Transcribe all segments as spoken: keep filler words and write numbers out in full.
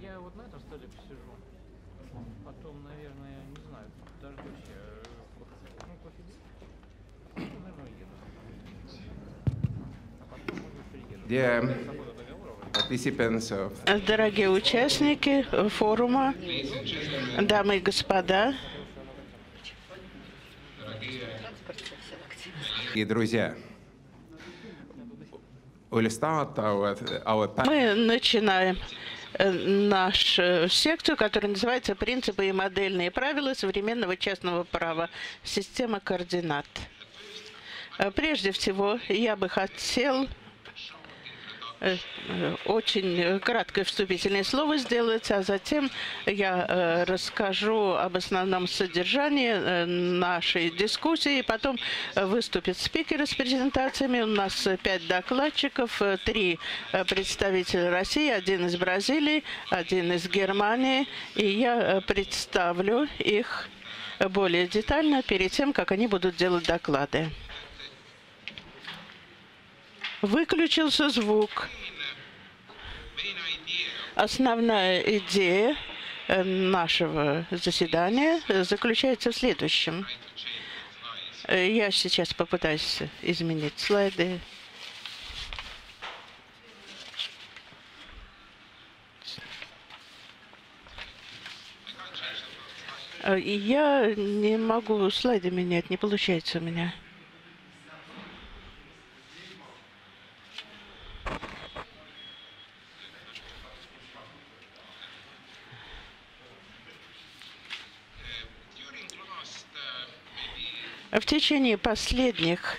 я вот на этом столе посижу. Потом, наверное, не знаю, дождусь я. Ну, кофе будет? Ну, наверное, уеду. А потом, может, приеду. Дорогие участники форума, дамы и господа, и друзья, мы начинаем нашу секцию, которая называется «Принципы и модельные правила современного частного права. Система координат». Прежде всего, я бы хотел очень краткое вступительное слово сделать, а затем я расскажу об основном содержании нашей дискуссии, и потом выступят спикеры с презентациями. У нас пять докладчиков, три представителя России, один из Бразилии, один из Германии, и я представлю их более детально перед тем, как они будут делать доклады. Выключился звук. Основная идея нашего заседания заключается в следующем. Я сейчас попытаюсь изменить слайды. Я не могу слайды менять, не получается у меня. В течение последних,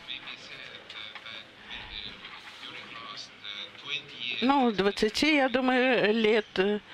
ну, двадцати, я думаю, лет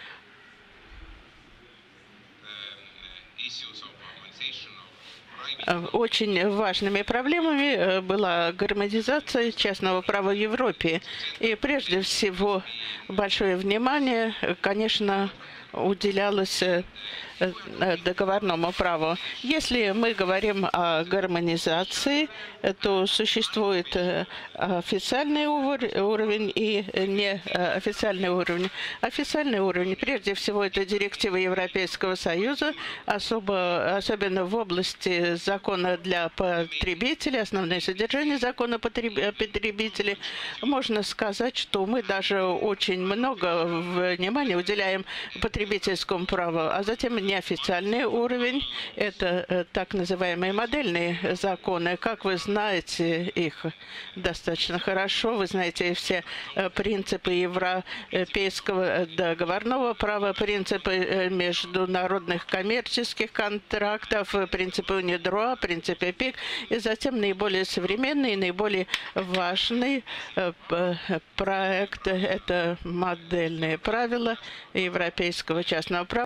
очень важными проблемами была гармонизация частного права в Европе. И прежде всего большое внимание, конечно, уделялось договорному праву. Если мы говорим о гармонизации, то существует официальный уровень и неофициальный уровень. Официальный уровень, прежде всего, это директива Европейского Союза, особо, особенно в области закона для потребителей, основное содержание закона потребителей. Можно сказать, что мы даже очень много внимания уделяем потребительскому праву, а затем неофициальный уровень – это так называемые модельные законы. Как вы знаете их достаточно хорошо, вы знаете все принципы европейского договорного права, принципы международных коммерческих контрактов, принципы УНИДРОА, принципы ПИК, и затем наиболее современный, наиболее важный проект – это модельные правила европейского частного права.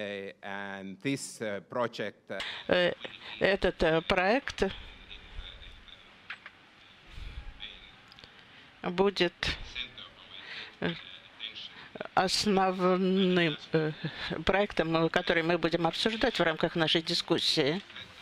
Этот проект будет основным проектом, который мы будем обсуждать в рамках нашей дискуссии.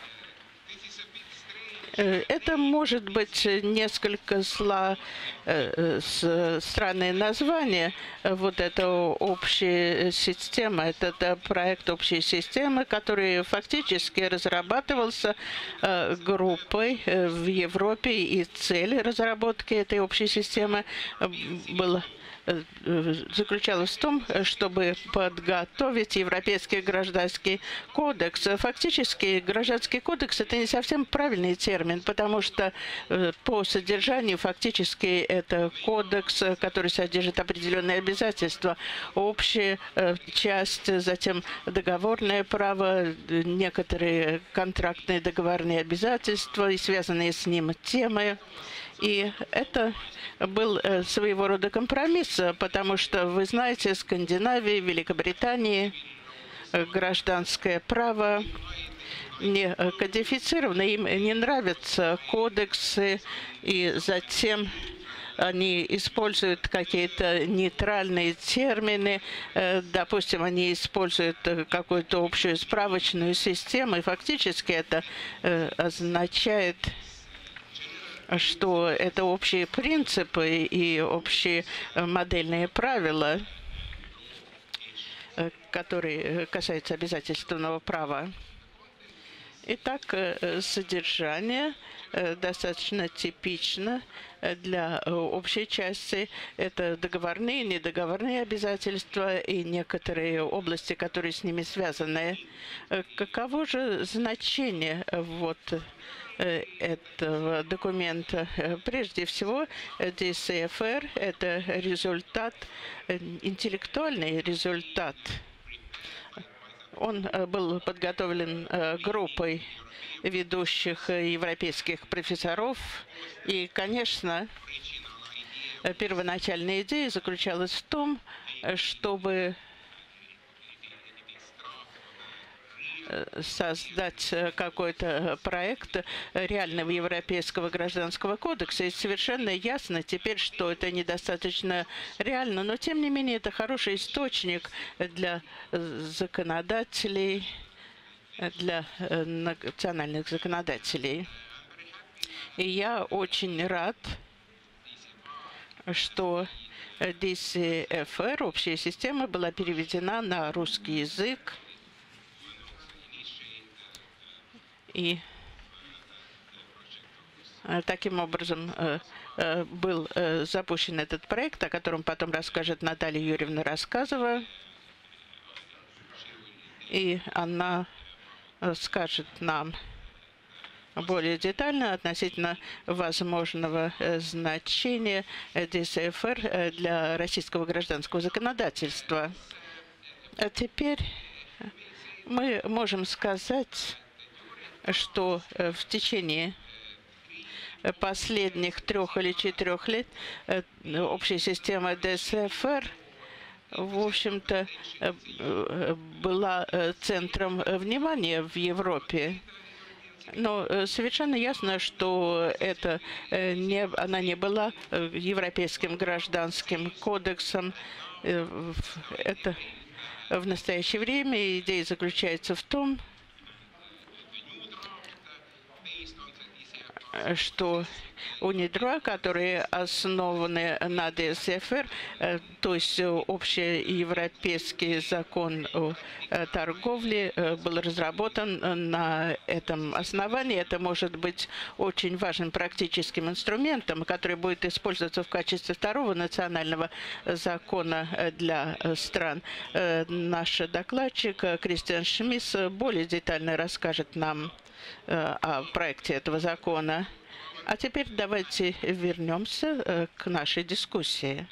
Это может быть несколько сла, с, странное название. Вот это общая система, это, это проект общей системы, который фактически разрабатывался группой в Европе, и цель разработки этой общей системы была заключалась в том, чтобы подготовить Европейский гражданский кодекс. Фактически, гражданский кодекс – это не совсем правильный термин, потому что по содержанию фактически это кодекс, который содержит определенные обязательства. Общая часть, затем договорное право, некоторые контрактные договорные обязательства и связанные с ним темы. И это был своего рода компромисс, потому что, вы знаете, в Скандинавии, Великобритании гражданское право не кодифицировано, им не нравятся кодексы, и затем они используют какие-то нейтральные термины, допустим, они используют какую-то общую справочную систему, и фактически это означает, что это общие принципы и общие модельные правила. который касается обязательственного права. Итак, содержание достаточно типично для общей части. Это договорные и недоговорные обязательства и некоторые области, которые с ними связаны. Каково же значение вот этого документа? Прежде всего, ди си эф эр – это результат, интеллектуальный результат. Он был подготовлен группой ведущих европейских профессоров. И, конечно, первоначальная идея заключалась в том, чтобы создать какой-то проект реального европейского гражданского кодекса. И совершенно ясно теперь, что это недостаточно реально, но тем не менее это хороший источник для законодателей, для национальных законодателей. И я очень рад, что ди си эф эр, общая система, была переведена на русский язык. И таким образом был запущен этот проект, о котором потом расскажет Наталья Юрьевна Рассказова. И она скажет нам более детально относительно возможного значения ди си эф эр для российского гражданского законодательства. А теперь мы можем сказать, что в течение последних трех или четырех лет общая система ди си эф эр, в общем-то, была центром внимания в Европе. Но совершенно ясно, что это не, она не была европейским гражданским кодексом. Это в настоящее время идея заключается в том, что УНИДРОИТ, которые основаны на ди си эф эр, то есть общеевропейский закон о торговле, был разработан на этом основании. Это может быть очень важным практическим инструментом, который будет использоваться в качестве второго национального закона для стран. Наш докладчик Кристиан Шмидс более детально расскажет нам о проекте этого закона. А теперь давайте вернемся к нашей дискуссии.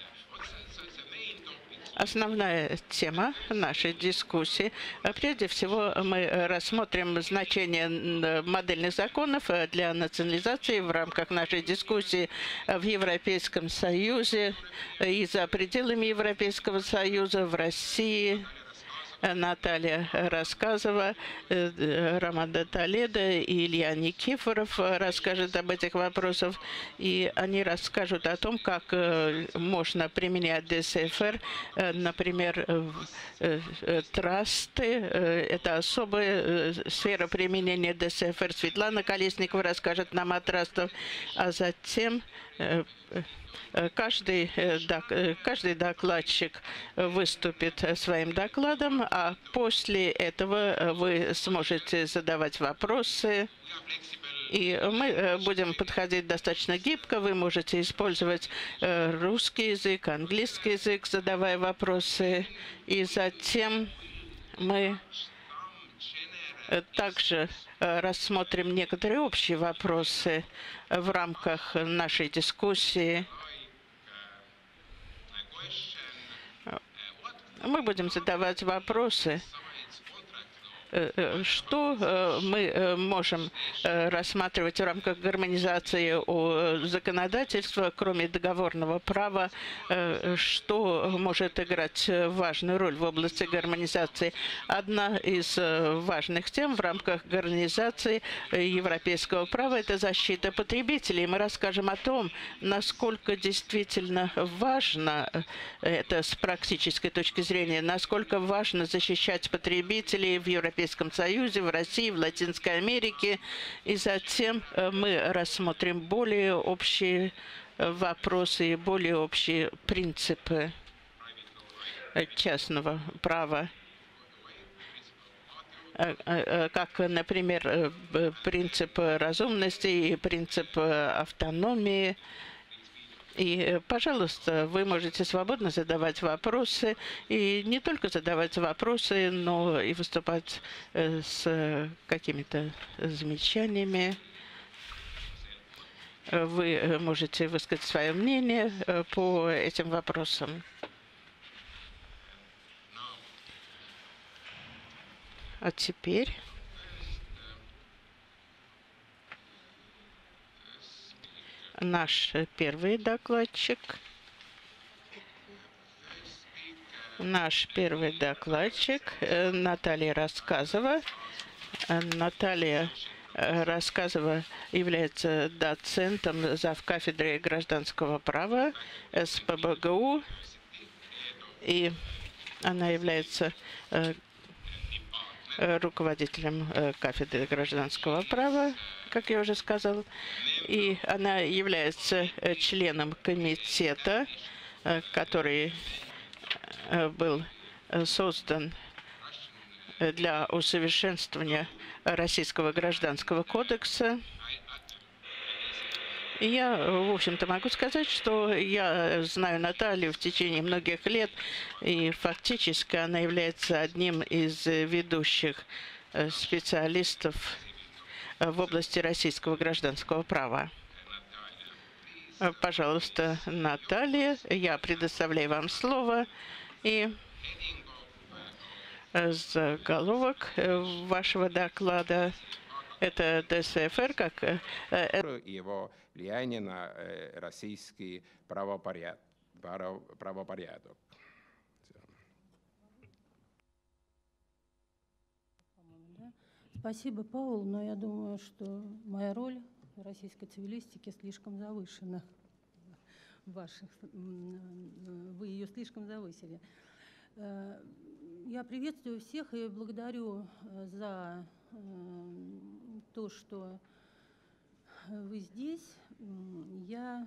Основная тема нашей дискуссии. Прежде всего, мы рассмотрим значение модельных законов для национализации в рамках нашей дискуссии в Европейском Союзе и за пределами Европейского Союза, в России. Наталья Рассказова, Роман Толедо и Илья Никифоров расскажут об этих вопросах. И они расскажут о том, как можно применять ди си эф эр, например, трасты. Это особая сфера применения ди си эф эр. Светлана Колесникова расскажет нам о трастах, а затем Каждый, каждый докладчик выступит своим докладом, а после этого вы сможете задавать вопросы. И мы будем подходить достаточно гибко. Вы можете использовать русский язык, английский язык, задавая вопросы. И затем мы также рассмотрим некоторые общие вопросы в рамках нашей дискуссии. Мы будем задавать вопросы, что мы можем рассматривать в рамках гармонизации законодательства, кроме договорного права, что может играть важную роль в области гармонизации. Одна из важных тем в рамках гармонизации европейского права – это защита потребителей. Мы расскажем о том, насколько действительно важно это с практической точки зрения, насколько важно защищать потребителей в Европейском Союзе, в России, в Латинской Америке. И затем мы рассмотрим более общие вопросы и более общие принципы. частного права, как, например, принцип разумности и принцип автономии. И, пожалуйста, вы можете свободно задавать вопросы, и не только задавать вопросы, но и выступать с какими-то замечаниями. Вы можете высказать свое мнение по этим вопросам. А теперь наш первый докладчик. Наш первый докладчик Наталья Рассказова. Наталья Рассказова является доцентом завкафедры гражданского права эс пэ бэ гэ у, и она является руководителем кафедры гражданского права, как я уже сказал, и она является членом комитета, который был создан для усовершенствования Российского гражданского кодекса. И я, в общем-то, могу сказать, что я знаю Наталью в течение многих лет, и фактически она является одним из ведущих специалистов в области российского гражданского права. Пожалуйста, Наталья, я предоставляю вам слово, и заголовок вашего доклада — это дэ эс эф эр как его влияние на российский правопорядок. правопорядок. Спасибо, Паул, но я думаю, что моя роль в российской цивилистике слишком завышена. Ваших, вы ее слишком завысили. Я приветствую всех и благодарю за то, что вы здесь. Я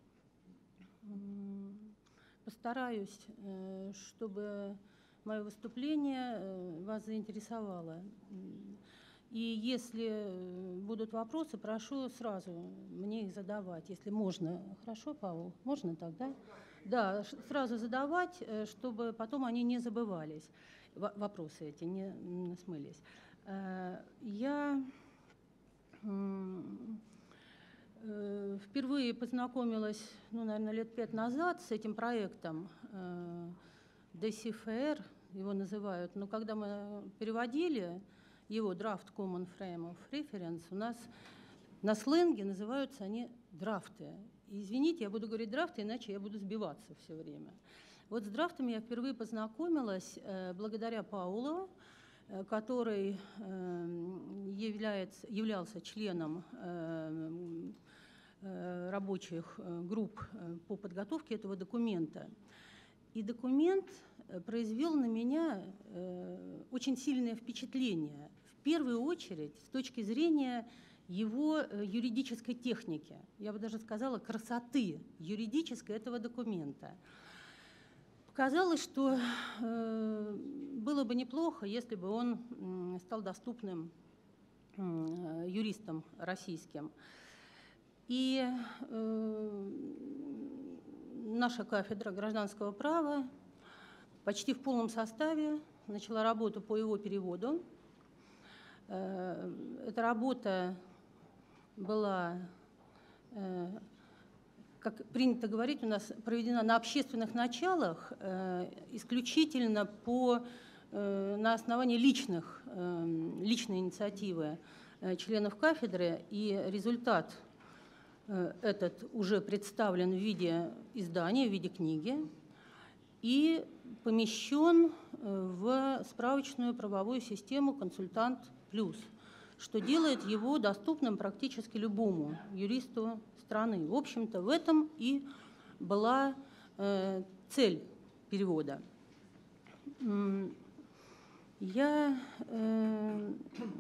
постараюсь, чтобы мое выступление вас заинтересовало. И если будут вопросы, прошу сразу мне их задавать, если можно. Хорошо, Павел? Можно так, да? Да, сразу задавать, чтобы потом они не забывались, вопросы эти не смылись. Я впервые познакомилась, ну, наверное, лет пять назад с этим проектом дэ эс эф эр, его называют, но когда мы переводили его Draft Common Frame of Reference, у нас на сленге называются они драфты. И, извините, я буду говорить драфты, иначе я буду сбиваться все время. Вот с драфтами я впервые познакомилась э, благодаря Паулу, э, который э, является, являлся членом э, э, рабочих групп по подготовке этого документа. И документ произвел на меня э, очень сильное впечатление. В первую очередь, с точки зрения его юридической техники, я бы даже сказала, красоты юридической этого документа. Показалось, что э, было бы неплохо, если бы он э, стал доступным э, юристам российским. И э, наша кафедра гражданского права почти в полном составе начала работу по его переводу. Эта работа была, как принято говорить, у нас проведена на общественных началах, исключительно по, на основании личных, личной инициативы членов кафедры, и результат этот уже представлен в виде издания, в виде книги и помещен в справочную правовую систему «Консультант Плюс», что делает его доступным практически любому юристу страны. В общем-то, в этом и была э, цель перевода. Я э,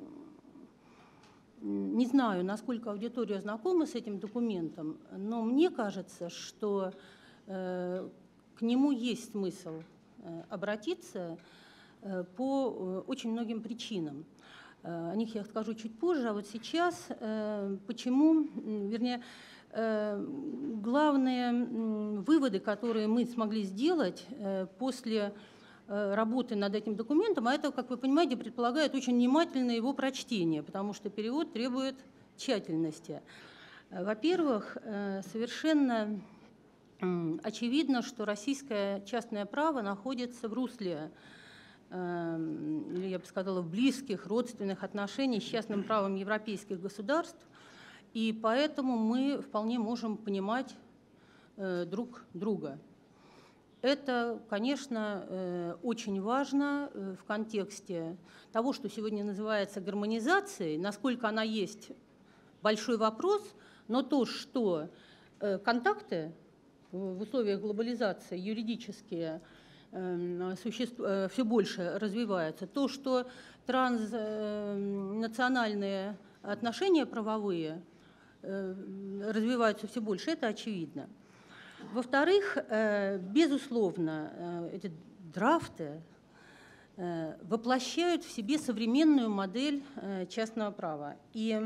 не знаю, насколько аудитория знакома с этим документом, но мне кажется, что э, к нему есть смысл обратиться по очень многим причинам. О них я скажу чуть позже, а вот сейчас почему, вернее, главные выводы, которые мы смогли сделать после работы над этим документом, а это, как вы понимаете, предполагает очень внимательное его прочтение, потому что перевод требует тщательности. Во-первых, совершенно очевидно, что российское частное право находится в русле, или, я бы сказала, в близких родственных отношениях с частным правом европейских государств, и поэтому мы вполне можем понимать друг друга. Это, конечно, очень важно в контексте того, что сегодня называется гармонизацией, насколько она есть большой вопрос, но то, что контакты в условиях глобализации юридические все больше развиваются, то, что транснациональные отношения правовые развиваются все больше, это очевидно. Во-вторых, безусловно, эти драфты воплощают в себе современную модель частного права. И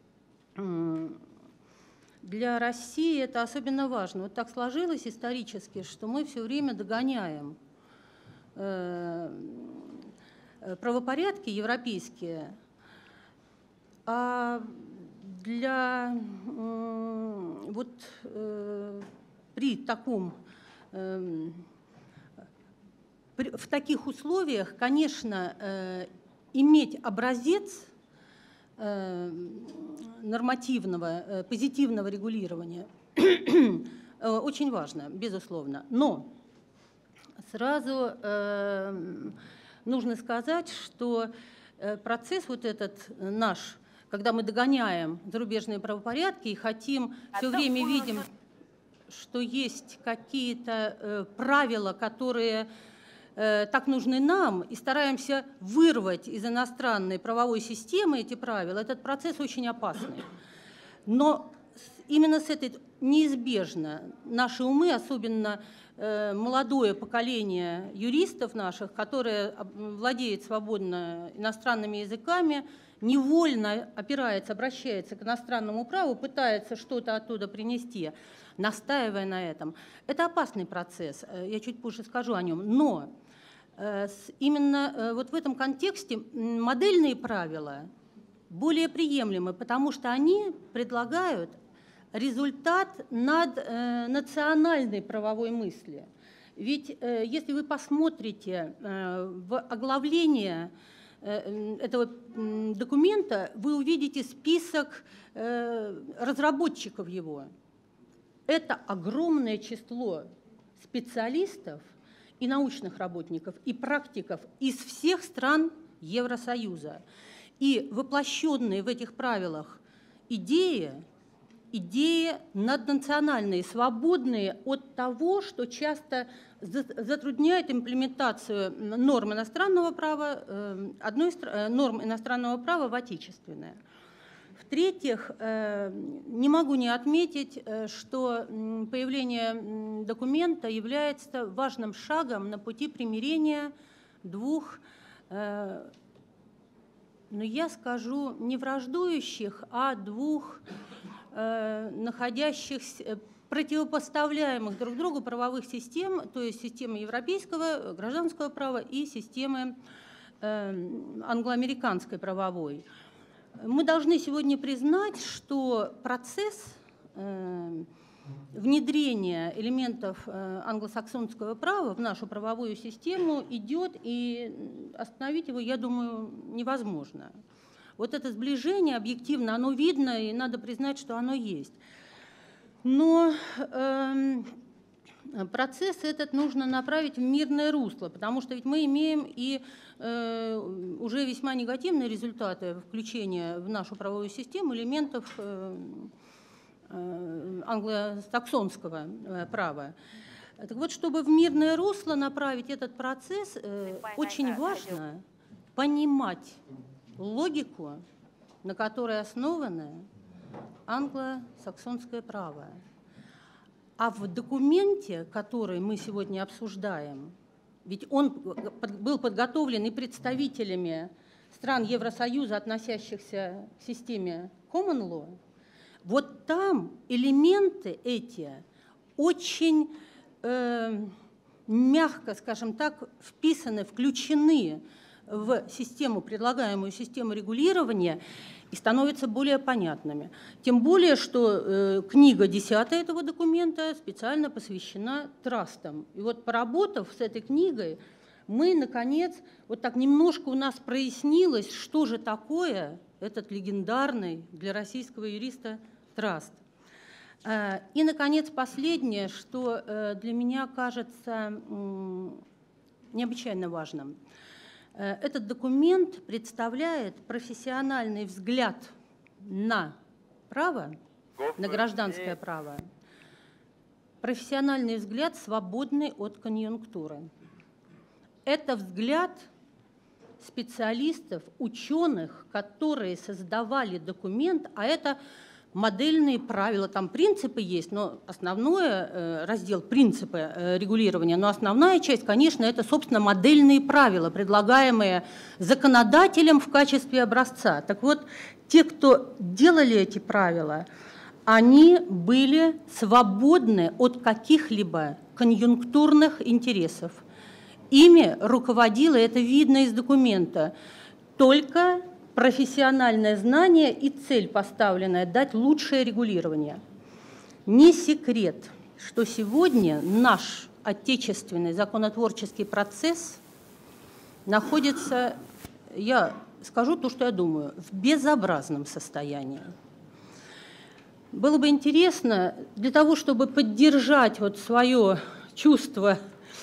для России это особенно важно. Вот так сложилось исторически, что мы все время догоняем правопорядки европейские, а для вот при таком в таких условиях, конечно, иметь образец нормативного, позитивного регулирования очень важно, безусловно. Но сразу нужно сказать, что процесс вот этот наш, когда мы догоняем зарубежные правопорядки и хотим, все время видим, что есть какие-то правила, которые так нужны нам, и стараемся вырвать из иностранной правовой системы эти правила, этот процесс очень опасный. Но именно с этой неизбежно наши умы, особенно молодое поколение юристов наших, которое владеет свободно иностранными языками, невольно опирается, обращается к иностранному праву, пытается что-то оттуда принести, настаивая на этом. Это опасный процесс, я чуть позже скажу о нем. Но именно вот в этом контексте модельные правила более приемлемы, потому что они предлагают результат над национальной правовой мысли. Ведь если вы посмотрите в оглавление этого документа, вы увидите список разработчиков его. Это огромное число специалистов и научных работников, и практиков из всех стран Евросоюза. И воплощенные в этих правилах идеи, идеи наднациональные, свободные от того, что часто затрудняет имплементацию норм иностранного права, одной норм иностранного права в отечественное. В-третьих, не могу не отметить, что появление документа является важным шагом на пути примирения двух, ну, я скажу, не враждующих, а двух находящихся, противопоставляемых друг другу правовых систем, то есть системы европейского гражданского права и системы англоамериканской правовой. Мы должны сегодня признать, что процесс внедрения элементов англосаксонского права в нашу правовую систему идет, и остановить его, я думаю, невозможно. Вот это сближение объективно, оно видно, и надо признать, что оно есть. Но э, процесс этот нужно направить в мирное русло, потому что ведь мы имеем и э, уже весьма негативные результаты включения в нашу правовую систему элементов э, э, англосаксонского э, права. Так вот, чтобы в мирное русло направить этот процесс, э, очень важно понимать логику, на которой основано англосаксонское право. А в документе, который мы сегодня обсуждаем, ведь он был подготовлен и представителями стран Евросоюза, относящихся к системе Common Law, вот там элементы эти очень э, мягко, скажем так, вписаны, включены в систему, предлагаемую систему регулирования, и становятся более понятными. Тем более, что э, книга десятая этого документа специально посвящена трастам. И вот, поработав с этой книгой, мы, наконец, вот так немножко у нас прояснилось, что же такое этот легендарный для российского юриста траст. Э, и, наконец, последнее, что э, для меня кажется э, необычайно важным. Этот документ представляет профессиональный взгляд на право, на гражданское право, профессиональный взгляд, свободный от конъюнктуры. Это взгляд специалистов, ученых, которые создавали документ, а это модельные правила, там принципы есть, но основной раздел принципы регулирования, но основная часть, конечно, это, собственно, модельные правила, предлагаемые законодателем в качестве образца. Так вот, те, кто делали эти правила, они были свободны от каких-либо конъюнктурных интересов. Ими руководило, это видно из документа, только профессиональное знание и цель, поставленная дать лучшее регулирование. Не секрет, что сегодня наш отечественный законотворческий процесс находится, я скажу то, что я думаю, в безобразном состоянии. Было бы интересно для того, чтобы поддержать вот свое чувство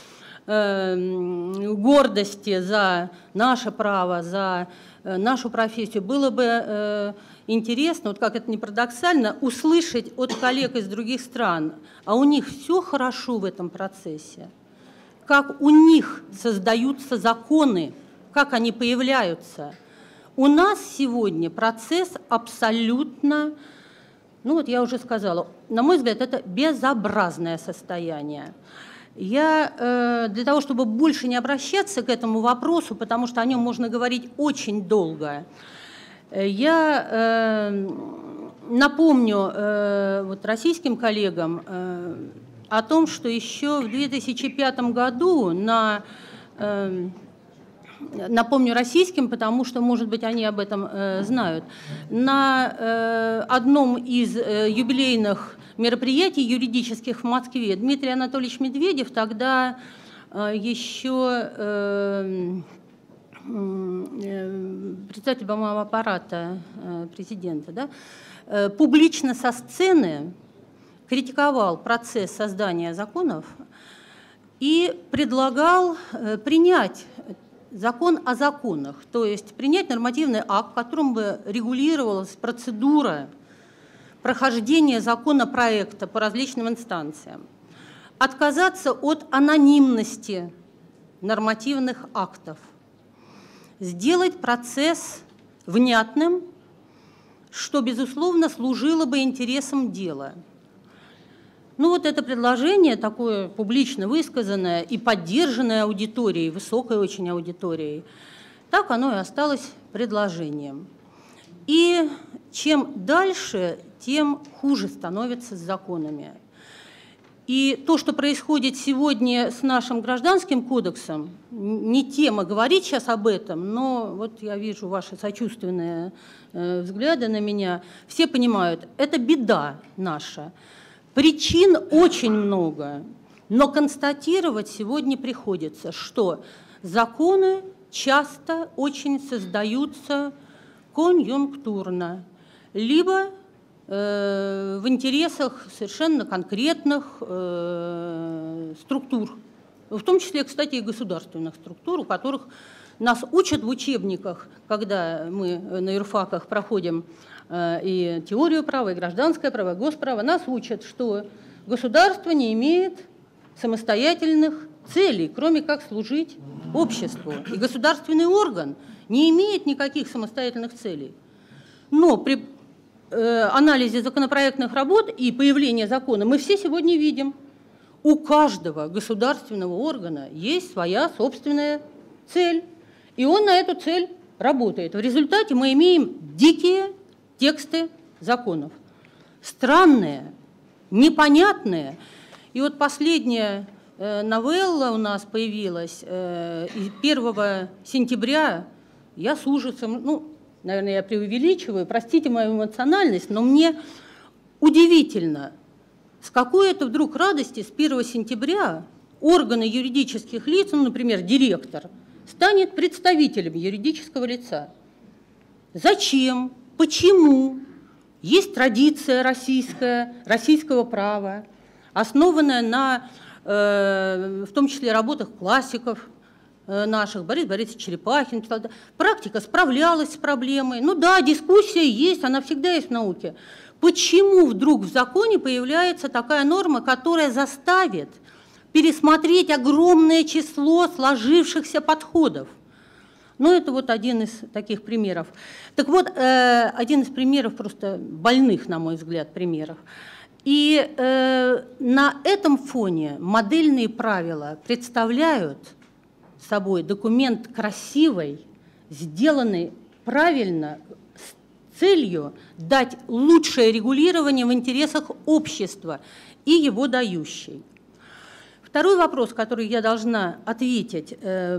э, гордости за наше право, за нашу профессию, было бы э, интересно, вот как это ни парадоксально, услышать от коллег из других стран, а у них все хорошо в этом процессе, как у них создаются законы, как они появляются. У нас сегодня процесс абсолютно, ну вот я уже сказала, на мой взгляд, это безобразное состояние. Я э, для того, чтобы больше не обращаться к этому вопросу, потому что о нем можно говорить очень долго, я э, напомню э, вот российским коллегам э, о том, что еще в две тысячи пятом году на, э, напомню российским, потому что, может быть, они об этом э, знают, на э, одном из э, юбилейных мероприятий юридических в Москве Дмитрий Анатольевич Медведев, тогда э, еще э, э, председатель, по-моему, аппарата э, президента, да, э, публично со сцены критиковал процесс создания законов и предлагал э, принять закон о законах, то есть принять нормативный акт, в котором бы регулировалась процедура прохождения законопроекта по различным инстанциям, отказаться от анонимности нормативных актов, сделать процесс внятным, что, безусловно, служило бы интересам дела. Ну вот это предложение, такое публично высказанное и поддержанное аудиторией, высокой очень аудиторией, так оно и осталось предложением. И чем дальше, тем хуже становится с законами. И то, что происходит сегодня с нашим гражданским кодексом, не тема говорить сейчас об этом, но вот я вижу ваши сочувственные э, взгляды на меня, все понимают, это беда наша. Причин очень много, но констатировать сегодня приходится, что законы часто очень создаются конъюнктурно, либо э, в интересах совершенно конкретных э, структур, в том числе, кстати, и государственных структур, у которых нас учат в учебниках, когда мы на юрфаках проходим э, и теорию права, и гражданское право, и госправо, нас учат, что государство не имеет самостоятельных целей, кроме как служить обществу. И государственный орган не имеет никаких самостоятельных целей. Но при э, анализе законопроектных работ и появления закона мы все сегодня видим, У каждого государственного органа есть своя собственная цель, и он на эту цель работает. В результате мы имеем дикие тексты законов, странные, непонятные. И вот последняя э, новелла у нас появилась э, первого сентября. Я с ужасом, ну, наверное, я преувеличиваю, простите мою эмоциональность, но мне удивительно, с какой это вдруг радости с первого сентября органы юридических лиц, ну, например, директор, станет представителем юридического лица. Зачем? Почему? Есть традиция российская, российского права, основанная на, э, в том числе, работах классиков э, наших, Борис Борисович Черепахин. Практика справлялась с проблемой. Ну да, дискуссия есть, она всегда есть в науке. Почему вдруг в законе появляется такая норма, которая заставит пересмотреть огромное число сложившихся подходов? Ну, это вот один из таких примеров. Так вот, э, один из примеров, просто больных, на мой взгляд, примеров. И э, на этом фоне модельные правила представляют собой документ красивый, сделанный правильно, с целью дать лучшее регулирование в интересах общества и его дающей. Второй вопрос, который я должна ответить. Э,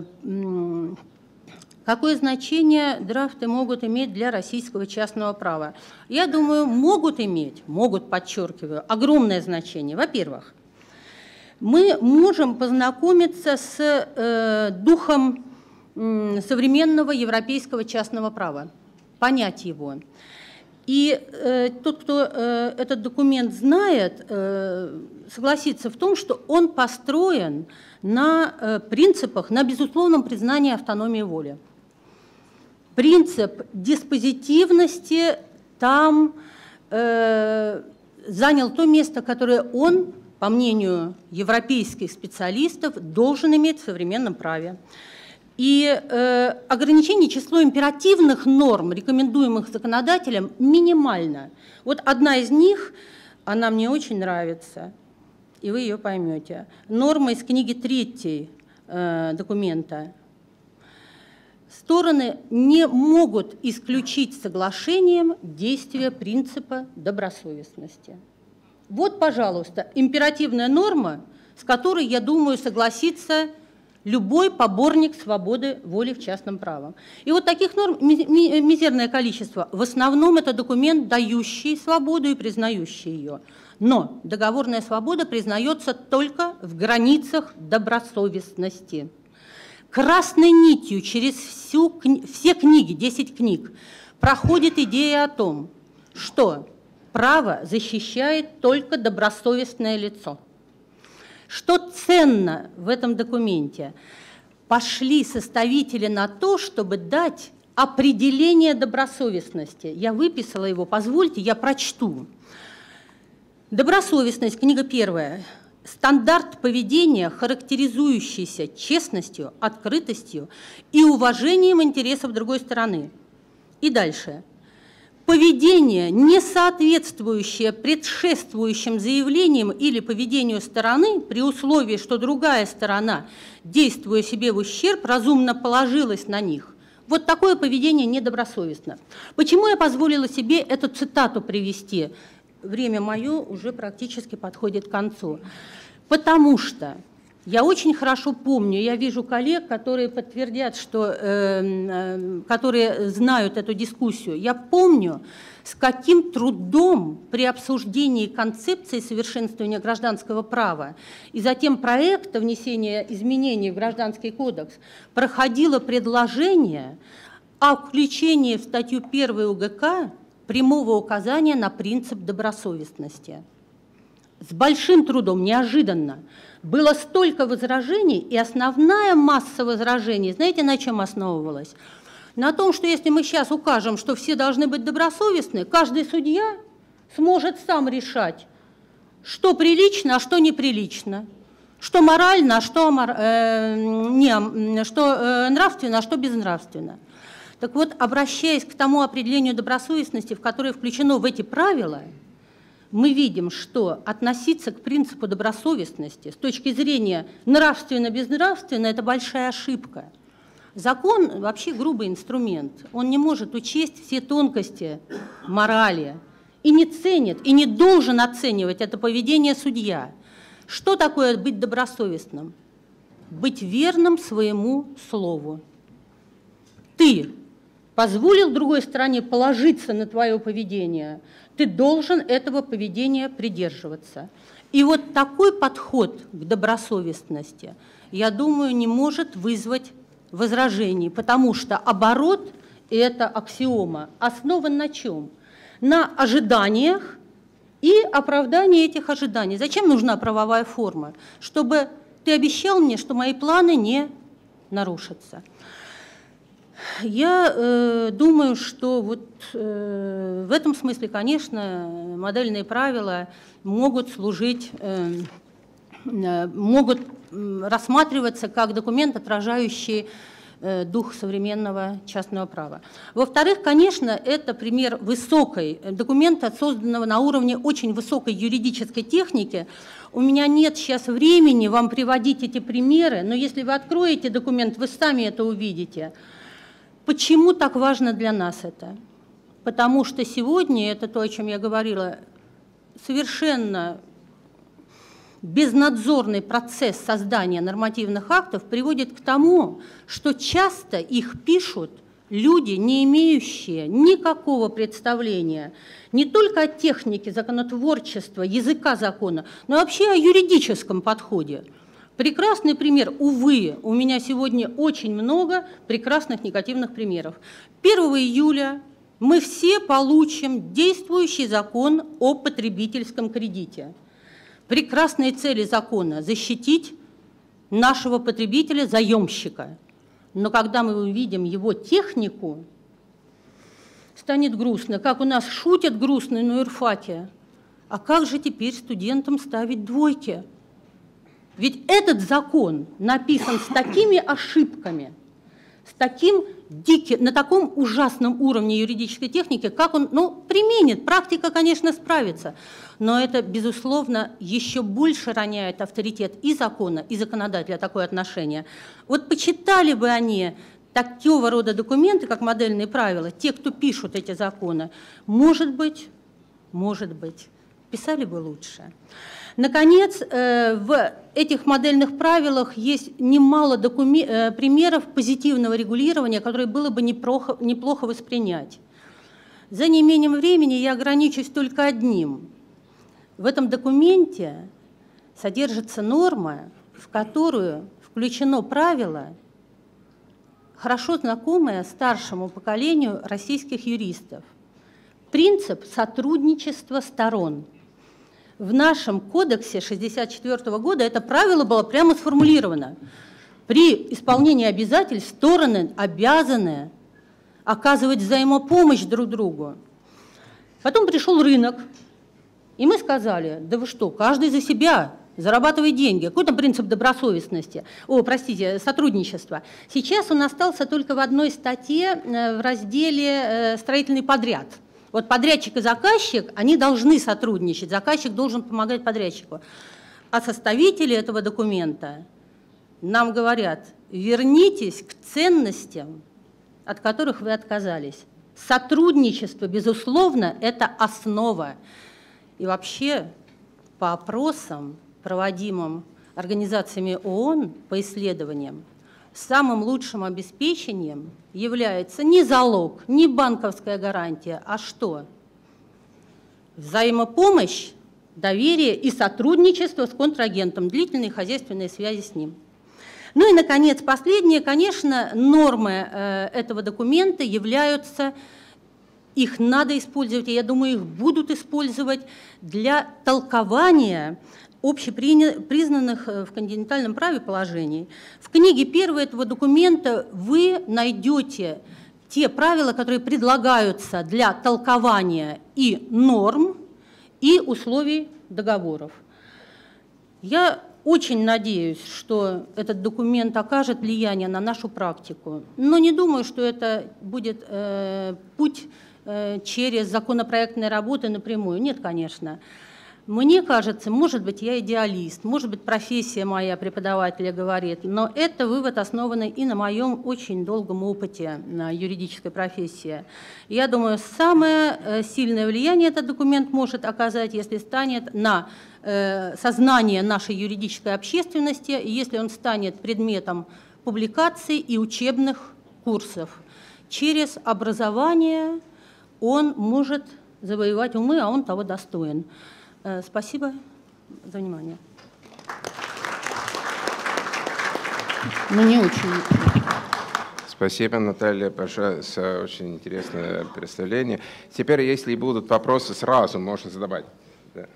Какое значение драфты могут иметь для российского частного права? Я думаю, могут иметь, могут, подчеркиваю, огромное значение. Во-первых, мы можем познакомиться с э, духом э, современного европейского частного права, понять его. И э, тот, кто э, этот документ знает, э, согласится в том, что он построен на э, принципах, на безусловном признании автономии воли. Принцип диспозитивности там э, занял то место, которое он, по мнению европейских специалистов, должен иметь в современном праве. И э, ограничение числа императивных норм, рекомендуемых законодателем, минимально. Вот одна из них, она мне очень нравится, и вы ее поймете. Норма из книги третьей э, документа. Стороны не могут исключить соглашением действия принципа добросовестности. Вот, пожалуйста, императивная норма, с которой, я думаю, согласится любой поборник свободы воли в частном праве. И вот таких норм мизерное количество. В основном это документ, дающий свободу и признающий ее. Но договорная свобода признается только в границах добросовестности. Красной нитью через всю, все книги, десять книг, проходит идея о том, что право защищает только добросовестное лицо. Что ценно в этом документе? Пошли составители на то, чтобы дать определение добросовестности. Я выписала его, позвольте, я прочту. Добросовестность, книга первая. Стандарт поведения, характеризующийся честностью, открытостью и уважением интересов другой стороны. И дальше. Поведение, не соответствующее предшествующим заявлениям или поведению стороны, при условии, что другая сторона, действуя себе в ущерб, разумно положилась на них. Вот такое поведение недобросовестно. Почему я позволила себе эту цитату привести? Время мое уже практически подходит к концу. Потому что я очень хорошо помню, я вижу коллег, которые подтвердят, что, э, э, которые знают эту дискуссию. Я помню, с каким трудом при обсуждении концепции совершенствования гражданского права и затем проекта внесения изменений в Гражданский кодекс проходило предложение о включении в статью первую УГК прямого указания на принцип добросовестности. С большим трудом, неожиданно, было столько возражений, и основная масса возражений, знаете, на чем основывалась? На том, что если мы сейчас укажем, что все должны быть добросовестны, каждый судья сможет сам решать, что прилично, а что неприлично, что морально, а что, э, не, что э, нравственно, а что безнравственно. Так вот, обращаясь к тому определению добросовестности, в которое включено в эти правила, мы видим, что относиться к принципу добросовестности с точки зрения нравственно-безнравственно – это большая ошибка. Закон вообще грубый инструмент, он не может учесть все тонкости морали и не ценит, и не должен оценивать это поведение судья. Что такое быть добросовестным? Быть верным своему слову. Ты позволил другой стороне положиться на твое поведение, ты должен этого поведения придерживаться. И вот такой подход к добросовестности, я думаю, не может вызвать возражений, потому что оборот – это аксиома. Основан на чем? На ожиданиях и оправдании этих ожиданий. Зачем нужна правовая форма? Чтобы ты обещал мне, что мои планы не нарушатся. Я э, думаю, что вот э, в этом смысле, конечно, модельные правила могут служить, э, э, могут рассматриваться как документ, отражающий э, дух современного частного права. Во-вторых, конечно, это пример высокой документа, созданного на уровне очень высокой юридической техники. У меня нет сейчас времени вам приводить эти примеры, но если вы откроете документ, вы сами это увидите. Почему так важно для нас это? Потому что сегодня, это то, о чем я говорила, совершенно безнадзорный процесс создания нормативных актов приводит к тому, что часто их пишут люди, не имеющие никакого представления не только о технике законотворчества, языка закона, но вообще о юридическом подходе. Прекрасный пример, увы, у меня сегодня очень много прекрасных негативных примеров. первого июля мы все получим действующий закон о потребительском кредите. Прекрасные цели закона – защитить нашего потребителя, заемщика. Но когда мы увидим его технику, станет грустно. Как у нас шутят грустно на юрфаке. А как же теперь студентам ставить двойки? Ведь этот закон написан с такими ошибками, с таким диким, на таком ужасном уровне юридической техники, как он, ну, применит. Практика, конечно, справится, но это, безусловно, еще больше роняет авторитет и закона, и законодателя, такое отношение. Вот почитали бы они такого рода документы, как модельные правила, те, кто пишут эти законы, может быть, может быть, писали бы лучше. Наконец, в этих модельных правилах есть немало примеров позитивного регулирования, которые было бы неплохо, неплохо воспринять. За неимением времени я ограничусь только одним. В этом документе содержится норма, в которую включено правило, хорошо знакомое старшему поколению российских юристов. Принцип сотрудничества сторон. В нашем кодексе шестьдесят четвёртого года это правило было прямо сформулировано. При исполнении обязательств стороны обязаны оказывать взаимопомощь друг другу. Потом пришел рынок, и мы сказали, да вы что, каждый за себя, зарабатывай деньги. Какой там принцип добросовестности? О, простите, сотрудничества. Сейчас он остался только в одной статье в разделе «Строительный подряд». Вот подрядчик и заказчик, они должны сотрудничать, заказчик должен помогать подрядчику. А составители этого документа нам говорят, вернитесь к ценностям, от которых вы отказались. Сотрудничество, безусловно, это основа. И вообще, по опросам, проводимым организациями ООН по исследованиям, самым лучшим обеспечением является не залог, не банковская гарантия, а что? Взаимопомощь, доверие и сотрудничество с контрагентом, длительные хозяйственные связи с ним. Ну и, наконец, последнее, конечно, нормы этого документа являются, их надо использовать, и я думаю, их будут использовать для толкования общепризнанных в континентальном праве положений. В книге первой этого документа вы найдете те правила, которые предлагаются для толкования и норм, и условий договоров. Я Очень надеюсь, что этот документ окажет влияние на нашу практику, но не думаю, что это будет э, путь э, через законопроектные работы напрямую. Нет, конечно. Мне кажется, может быть, я идеалист, может быть, профессия моя преподавателя говорит, но это вывод, основанный и на моем очень долгом опыте на юридической профессии. Я думаю, самое сильное влияние этот документ может оказать, если станет на сознание нашей юридической общественности, если он станет предметом публикаций и учебных курсов. Через образование он может завоевать умы, а он того достоин. Спасибо за внимание. Ну, не очень. Спасибо, Наталья, большое за очень интересное представление. Теперь, если будут вопросы, сразу можно задавать. Да.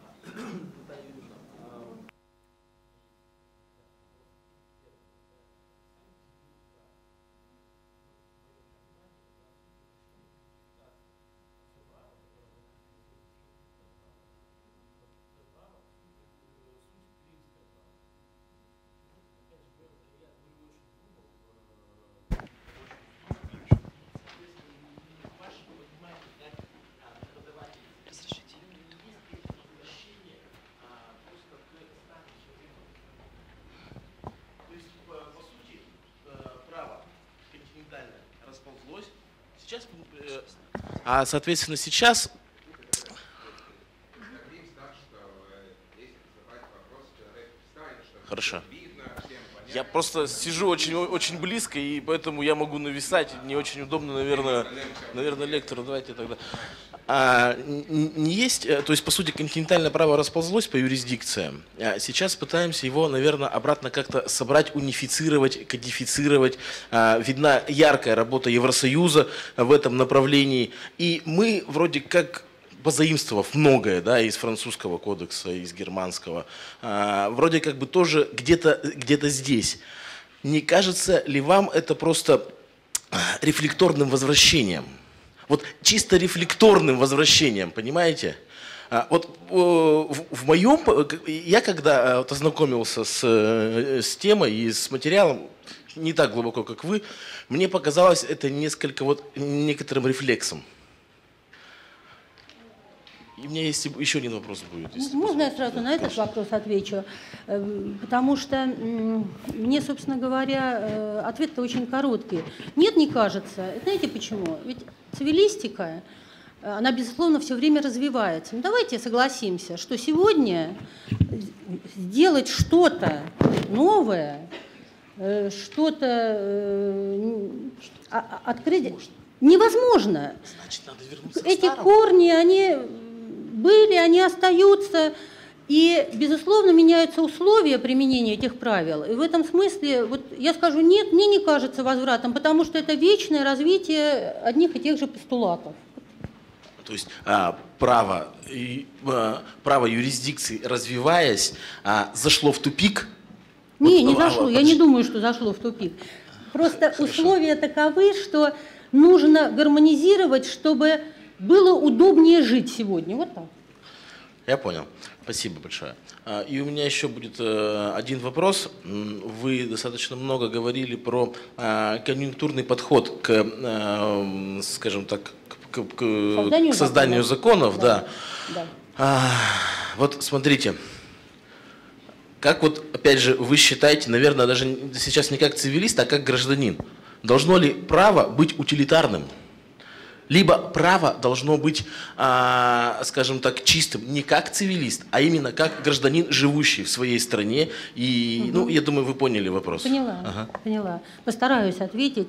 А, соответственно, сейчас... Хорошо. Я просто сижу очень, очень близко, и поэтому я могу нависать. Не очень удобно, наверное, наверное, лектору. Давайте тогда. А, не есть, то есть, по сути, континентальное право расползлось по юрисдикциям. А сейчас пытаемся его, наверное, обратно как-то собрать, унифицировать, кодифицировать. А, видна яркая работа Евросоюза в этом направлении. И мы вроде как, позаимствовав многое, да, из французского кодекса, из германского, а, вроде как бы тоже где-то где-то здесь. Не кажется ли вам это просто рефлекторным возвращением? Вот чисто рефлекторным возвращением, понимаете? Вот в моем, я когда вот ознакомился с, с темой и с материалом, не так глубоко, как вы, мне показалось это несколько вот некоторым рефлексом. И у меня есть еще один вопрос будет. Можно я сразу на этот вопрос отвечу? Потому что мне, собственно говоря, ответ-то очень короткий. Нет, не кажется. Знаете почему? Ведь цивилистика, она, безусловно, все время развивается. Ну, давайте согласимся, что сегодня сделать что-то новое, что-то открыть невозможно. Значит, надо вернуться к Эти старому. корни, они были, они остаются, и, безусловно, меняются условия применения этих правил. И в этом смысле, вот я скажу, нет, мне не кажется возвратом, потому что это вечное развитие одних и тех же постулатов. То есть а, право, и, а, право юрисдикции, развиваясь, а, зашло в тупик? Не, вот, не а, зашло, а, я не думаю, что зашло в тупик. Просто Хорошо. Условия таковы, что нужно гармонизировать, чтобы было удобнее жить сегодня. Вот так. Я понял. Спасибо большое. И у меня еще будет один вопрос. Вы достаточно много говорили про конъюнктурный подход к, скажем так, к, к, созданию, к созданию законов. Да. Да. Да. Вот смотрите. Как вот, опять же, вы считаете, наверное, даже сейчас не как цивилист, а как гражданин, должно ли право быть утилитарным? Либо право должно быть, а, скажем так, чистым не как цивилист, а именно как гражданин, живущий в своей стране. И, угу. ну, я думаю, вы поняли вопрос. Поняла, ага. поняла. Постараюсь ответить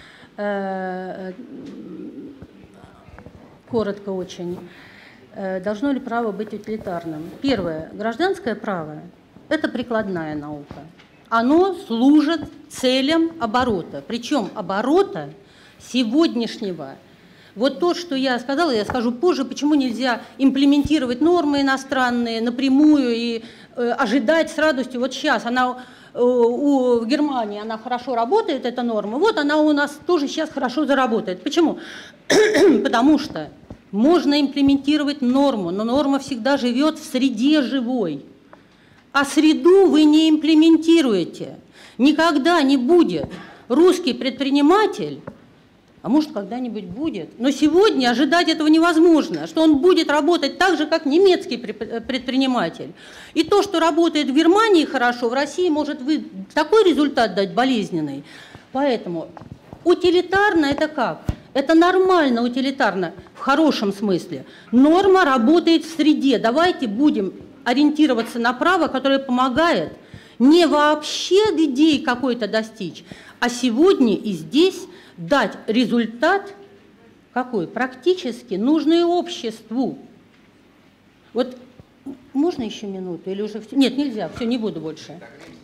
коротко очень. Должно ли право быть утилитарным? Первое. Гражданское право – это прикладная наука. Оно служит целям оборота. Причем оборота сегодняшнего. Вот то, что я сказала, я скажу позже, почему нельзя имплементировать нормы иностранные напрямую и э, ожидать с радостью. Вот сейчас она э, у, в Германии она хорошо работает, эта норма, вот она у нас тоже сейчас хорошо заработает. Почему? Потому что можно имплементировать норму, но норма всегда живет в среде живой. а среду вы не имплементируете. Никогда не будет русский предприниматель, а может когда-нибудь будет, но сегодня ожидать этого невозможно, что он будет работать так же, как немецкий предприниматель. И то, что работает в Германии хорошо, в России может вы такой результат дать болезненный. Поэтому утилитарно это как? Это нормально утилитарно в хорошем смысле. Норма работает в среде. Давайте будем ориентироваться на право, которое помогает не вообще идеи какой-то достичь, а сегодня и здесь дать результат какой? Практически нужный обществу. Вот можно еще минуту или уже все? Нет, нельзя, все, не буду больше.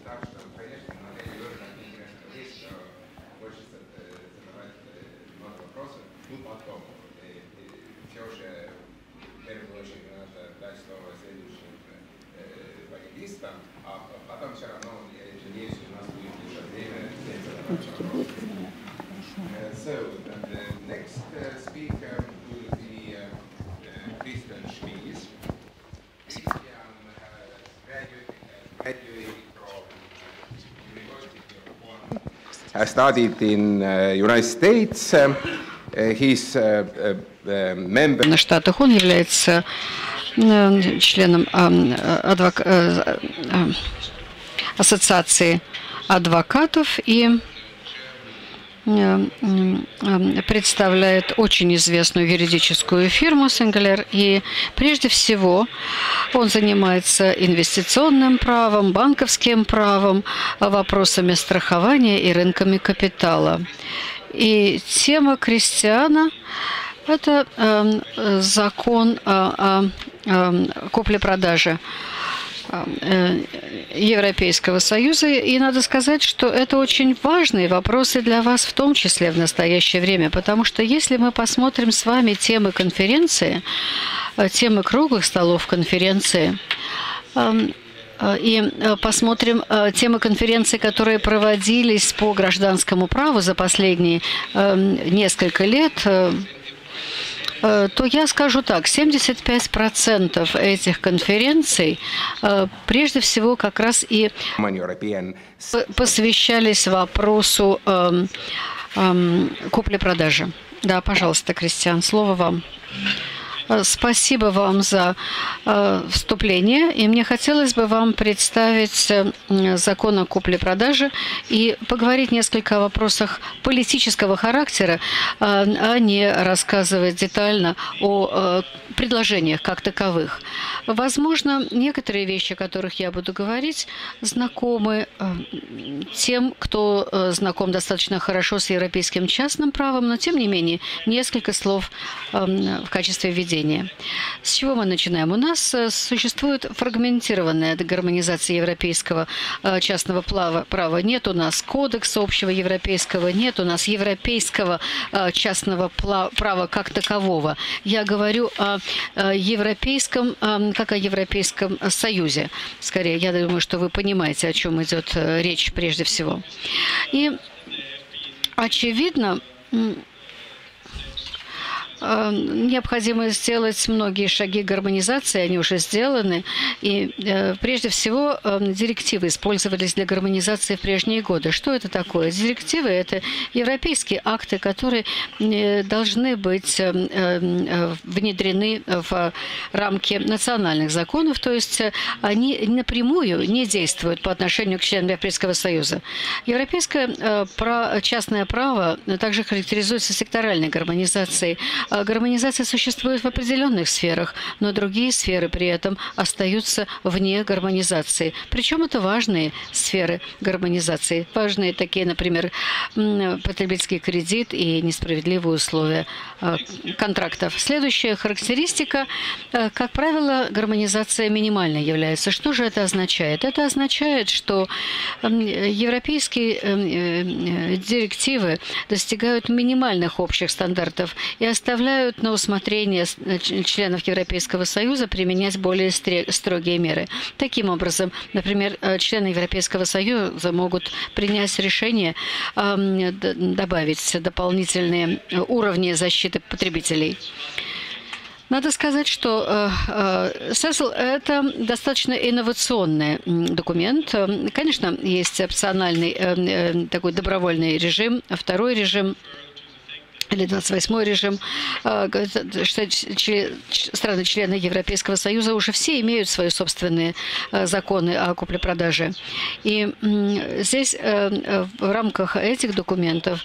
So, the next uh, speaker will be uh, uh, Christian Schmies. Christian has graduated, graduated from University of Bonn. Has studied in uh, United States. Uh, he's uh, uh, uh, member. На Штатах он является э, членом э, адвок... э, э, ассоциации адвокатов и представляет очень известную юридическую фирму Синглер, и прежде всего он занимается инвестиционным правом, банковским правом, вопросами страхования и рынками капитала. И тема Кристиана – это э, закон о, о, о купле-продаже Европейского Союза, и надо сказать, что это очень важные вопросы для вас, в том числе в настоящее время, потому что если мы посмотрим с вами темы конференции, темы круглых столов конференции, и посмотрим темы конференции, которые проводились по гражданскому праву за последние несколько лет, то я скажу так, семьдесят пять процентов этих конференций прежде всего как раз и посвящались вопросу эм, эм, купли-продажи. Да, пожалуйста, Кристиан, слово вам. Спасибо вам за э, вступление, и мне хотелось бы вам представить э, закон о купле-продаже и поговорить несколько о вопросах политического характера, э, а не рассказывать детально о э, предложениях как таковых. Возможно, некоторые вещи, о которых я буду говорить, знакомы э, тем, кто э, знаком достаточно хорошо с европейским частным правом, но тем не менее несколько слов э, в качестве введения. С чего мы начинаем? У нас существует фрагментированная гармонизация европейского частного права. Нет у нас кодекса общего европейского, нет у нас европейского частного права как такового. Я говорю о европейском, как о Европейском Союзе. Скорее, я думаю, что вы понимаете, о чем идет речь прежде всего. И очевидно, необходимо сделать многие шаги гармонизации, они уже сделаны. И э, прежде всего э, директивы использовались для гармонизации в прежние годы. Что это такое? Директивы – это европейские акты, которые э, должны быть э, э, внедрены в рамки национальных законов, то есть они напрямую не действуют по отношению к членам Европейского Союза. Европейское э, про, частное право также характеризуется секторальной гармонизацией. Гармонизация существует в определенных сферах, но другие сферы при этом остаются вне гармонизации. Причем это важные сферы гармонизации. Важные такие, например, потребительский кредит и несправедливые условия контрактов. Следующая характеристика, как правило, гармонизация минимальной является. Что же это означает? Это означает, что европейские директивы достигают минимальных общих стандартов и оставляют на усмотрение членов Европейского Союза применять более строгие меры. Таким образом, например, члены Европейского Союза могут принять решение добавить дополнительные уровни защиты потребителей. Надо сказать, что сесл – это достаточно инновационный документ. Конечно, есть опциональный такой добровольный режим, второй режим – или двадцать восьмой режим, что страны-члены Европейского Союза уже все имеют свои собственные законы о купле-продаже. И здесь в рамках этих документов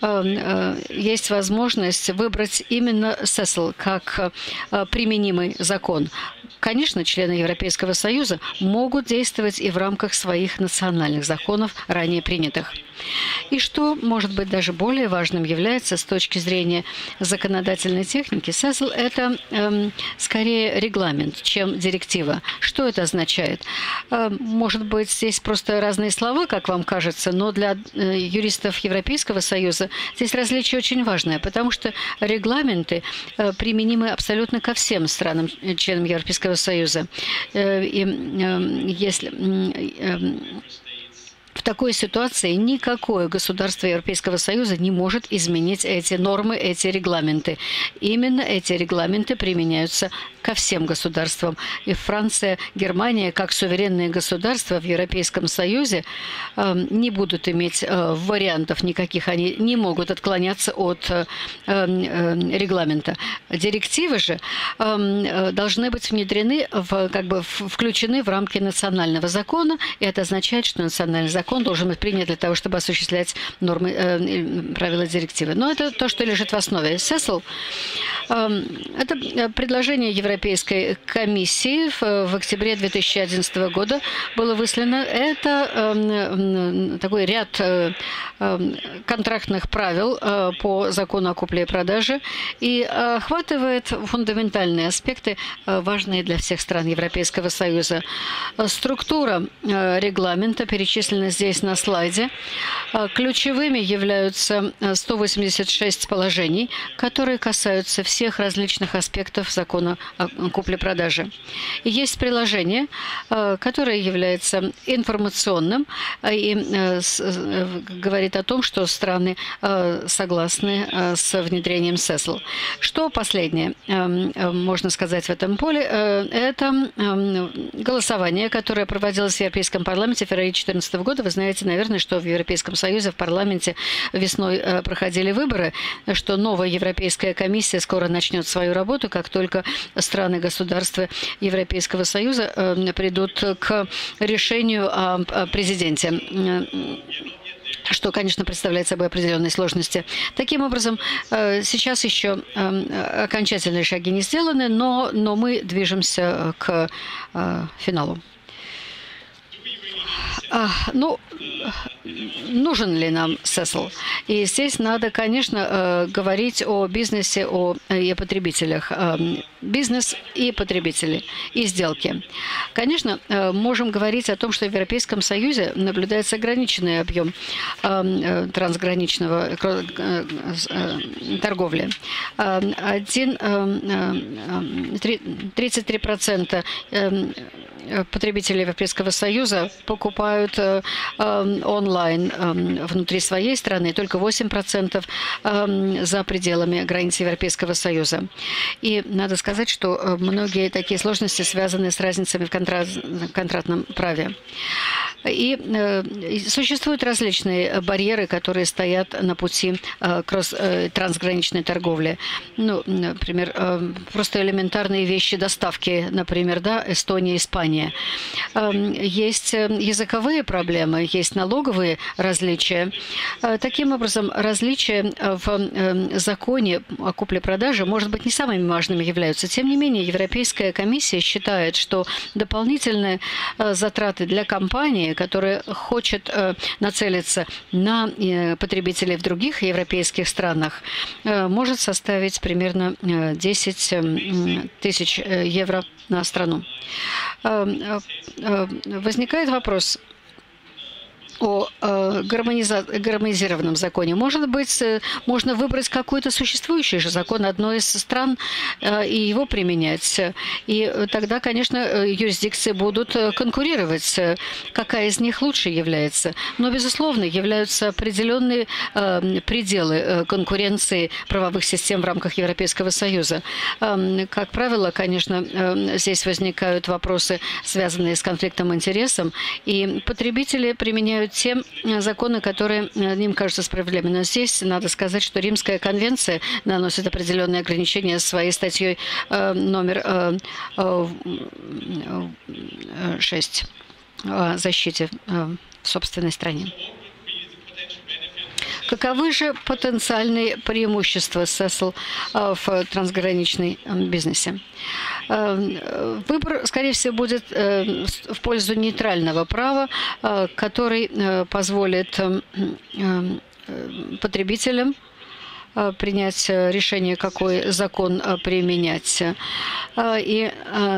есть возможность выбрать именно сесл как применимый закон. Конечно, члены Европейского Союза могут действовать и в рамках своих национальных законов, ранее принятых. И что, может быть, даже более важным является с точки зрения законодательной техники, сесл – это э, скорее регламент, чем директива. Что это означает? Э, может быть, здесь просто разные слова, как вам кажется, но для э, юристов Европейского Союза здесь различие очень важное, потому что регламенты э, применимы абсолютно ко всем странам, членам Европейского Союза. Э, и э, если... Э, В такой ситуации никакое государство Европейского Союза не может изменить эти нормы, эти регламенты. Именно эти регламенты применяются ко всем государствам. И Франция, Германия, как суверенные государства в Европейском Союзе, не будут иметь вариантов никаких. Они не могут отклоняться от регламента. Директивы же должны быть внедрены, в, как бы включены в рамки национального закона. И это означает, что национальный закон Он должен быть принят для того, чтобы осуществлять нормы, э, правила директивы. Но это то, что лежит в основе. сесл э, – это предложение Европейской комиссии в, в октябре две тысячи одиннадцатого года было выслано. Это э, такой ряд э, контрактных правил э, по закону о купле и продаже и охватывает фундаментальные аспекты, э, важные для всех стран Европейского Союза. Структура э, регламента перечислена здесь на слайде. Ключевыми являются сто восемьдесят шесть положений, которые касаются всех различных аспектов закона о купле-продаже. И есть приложение, которое является информационным и говорит о том, что страны согласны с внедрением сесл. Что последнее можно сказать в этом поле? Это голосование, которое проводилось в Европейском парламенте в феврале две тысячи четырнадцатого года. Вы знаете, наверное, что в Европейском Союзе, в парламенте весной проходили выборы, что новая Европейская комиссия скоро начнет свою работу, как только страны, государства Европейского Союза придут к решению о президенте, что, конечно, представляет собой определенные сложности. Таким образом, сейчас еще окончательные шаги не сделаны, но, но мы движемся к финалу. Ну, нужен ли нам сесл? И здесь надо, конечно, говорить о бизнесе, о, и о потребителях. Бизнес и потребители, и сделки. Конечно, можем говорить о том, что в Европейском Союзе наблюдается ограниченный объем трансграничного торговли. тридцать три процента потребителей Европейского Союза покупают э, э, онлайн э, внутри своей страны, только восемь процентов э, за пределами границ Европейского Союза. И надо сказать, что многие такие сложности связаны с разницами в, контра... в контрактном праве. И э, существуют различные барьеры, которые стоят на пути э, кросс, э, трансграничной торговли. Ну, например, э, просто элементарные вещи доставки, например, да, Эстония, Испания. Э, есть языковые проблемы, есть налоговые различия. Э, таким образом, различия в э, законе о купле-продаже, может быть, не самыми важными являются. Тем не менее, Европейская комиссия считает, что дополнительные э, затраты для компании, которая хочет э, нацелиться на э, потребителей в других европейских странах, э, может составить примерно э, десять тысяч евро на страну. Э, э, возникает вопрос, о э, гармониза... гармонизированном законе. Может быть, э, можно выбрать какой-то существующий же закон одной из стран э, и его применять. И тогда, конечно, юрисдикции будут конкурировать, какая из них лучше является. Но, безусловно, являются определенные э, пределы конкуренции правовых систем в рамках Европейского Союза. Э, как правило, конечно, э, здесь возникают вопросы, связанные с конфликтом интересов, и потребители применяют те законы, которые им кажутся справедливыми. Но здесь надо сказать, что Римская конвенция наносит определенные ограничения своей статьей э, номер э, э, шесть о защите э, в собственной стране. Каковы же потенциальные преимущества сесл в трансграничном бизнесе? Выбор, скорее всего, будет в пользу нейтрального права, который позволит потребителям принять решение, какой закон применять. И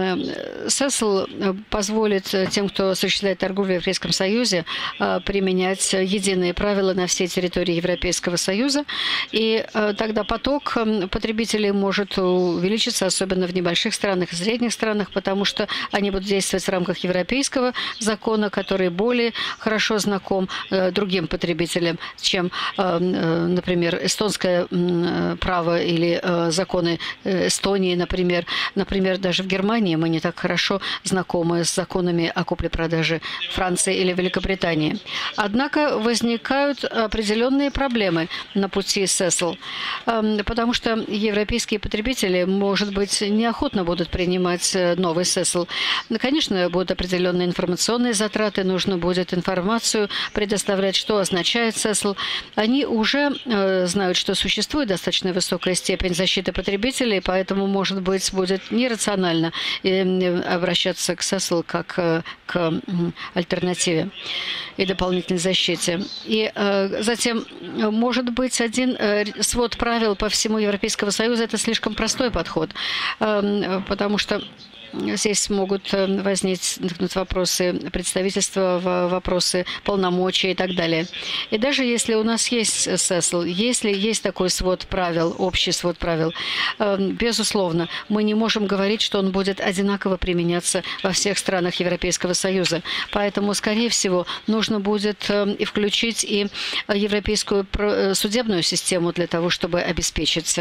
сесл позволит тем, кто осуществляет торговлю в Европейском Союзе, применять единые правила на всей территории Европейского Союза. И тогда поток потребителей может увеличиться, особенно в небольших странах и средних странах, потому что они будут действовать в рамках европейского закона, который более хорошо знаком другим потребителям, чем, например, эстонское право или э, законы Эстонии, например. Например, даже в Германии мы не так хорошо знакомы с законами о купле-продаже Франции или Великобритании. Однако возникают определенные проблемы на пути сесл, э, потому что европейские потребители, может быть, неохотно будут принимать новый сесл. Конечно, будут определенные информационные затраты, нужно будет информацию предоставлять, что означает сесл. Они уже э, знают, что существует Существует достаточно высокая степень защиты потребителей, поэтому, может быть, будет нерационально обращаться к сесл как к альтернативе и дополнительной защите. И затем, может быть, один свод правил по всему Европейскому Союзу – это слишком простой подход, потому что здесь могут возникнуть вопросы представительства, вопросы полномочий и так далее. И даже если у нас есть сесл, если есть такой свод правил, общий свод правил, безусловно, мы не можем говорить, что он будет одинаково применяться во всех странах Европейского Союза. Поэтому, скорее всего, нужно будет и включить и европейскую судебную систему для того, чтобы обеспечить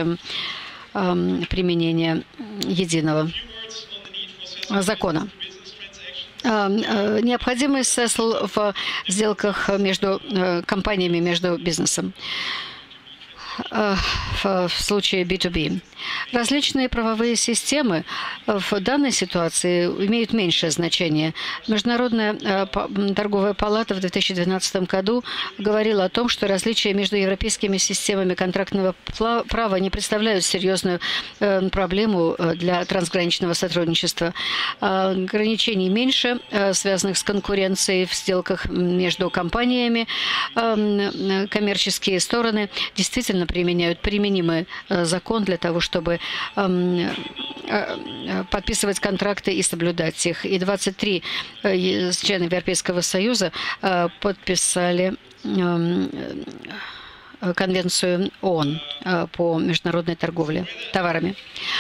применение единого закона. Необходимость сесл в сделках между компаниями, между бизнесом в случае би ту би. Различные правовые системы в данной ситуации имеют меньшее значение. Международная торговая палата в две тысячи двенадцатом году говорила о том, что различия между европейскими системами контрактного права не представляют серьезную проблему для трансграничного сотрудничества. Ограничений меньше, связанных с конкуренцией в сделках между компаниями. Коммерческие стороны действительно применяют применимый закон для того, чтобы подписывать контракты и соблюдать их. И двадцать три члена Европейского Союза подписали Конвенцию ООН по международной торговле товарами.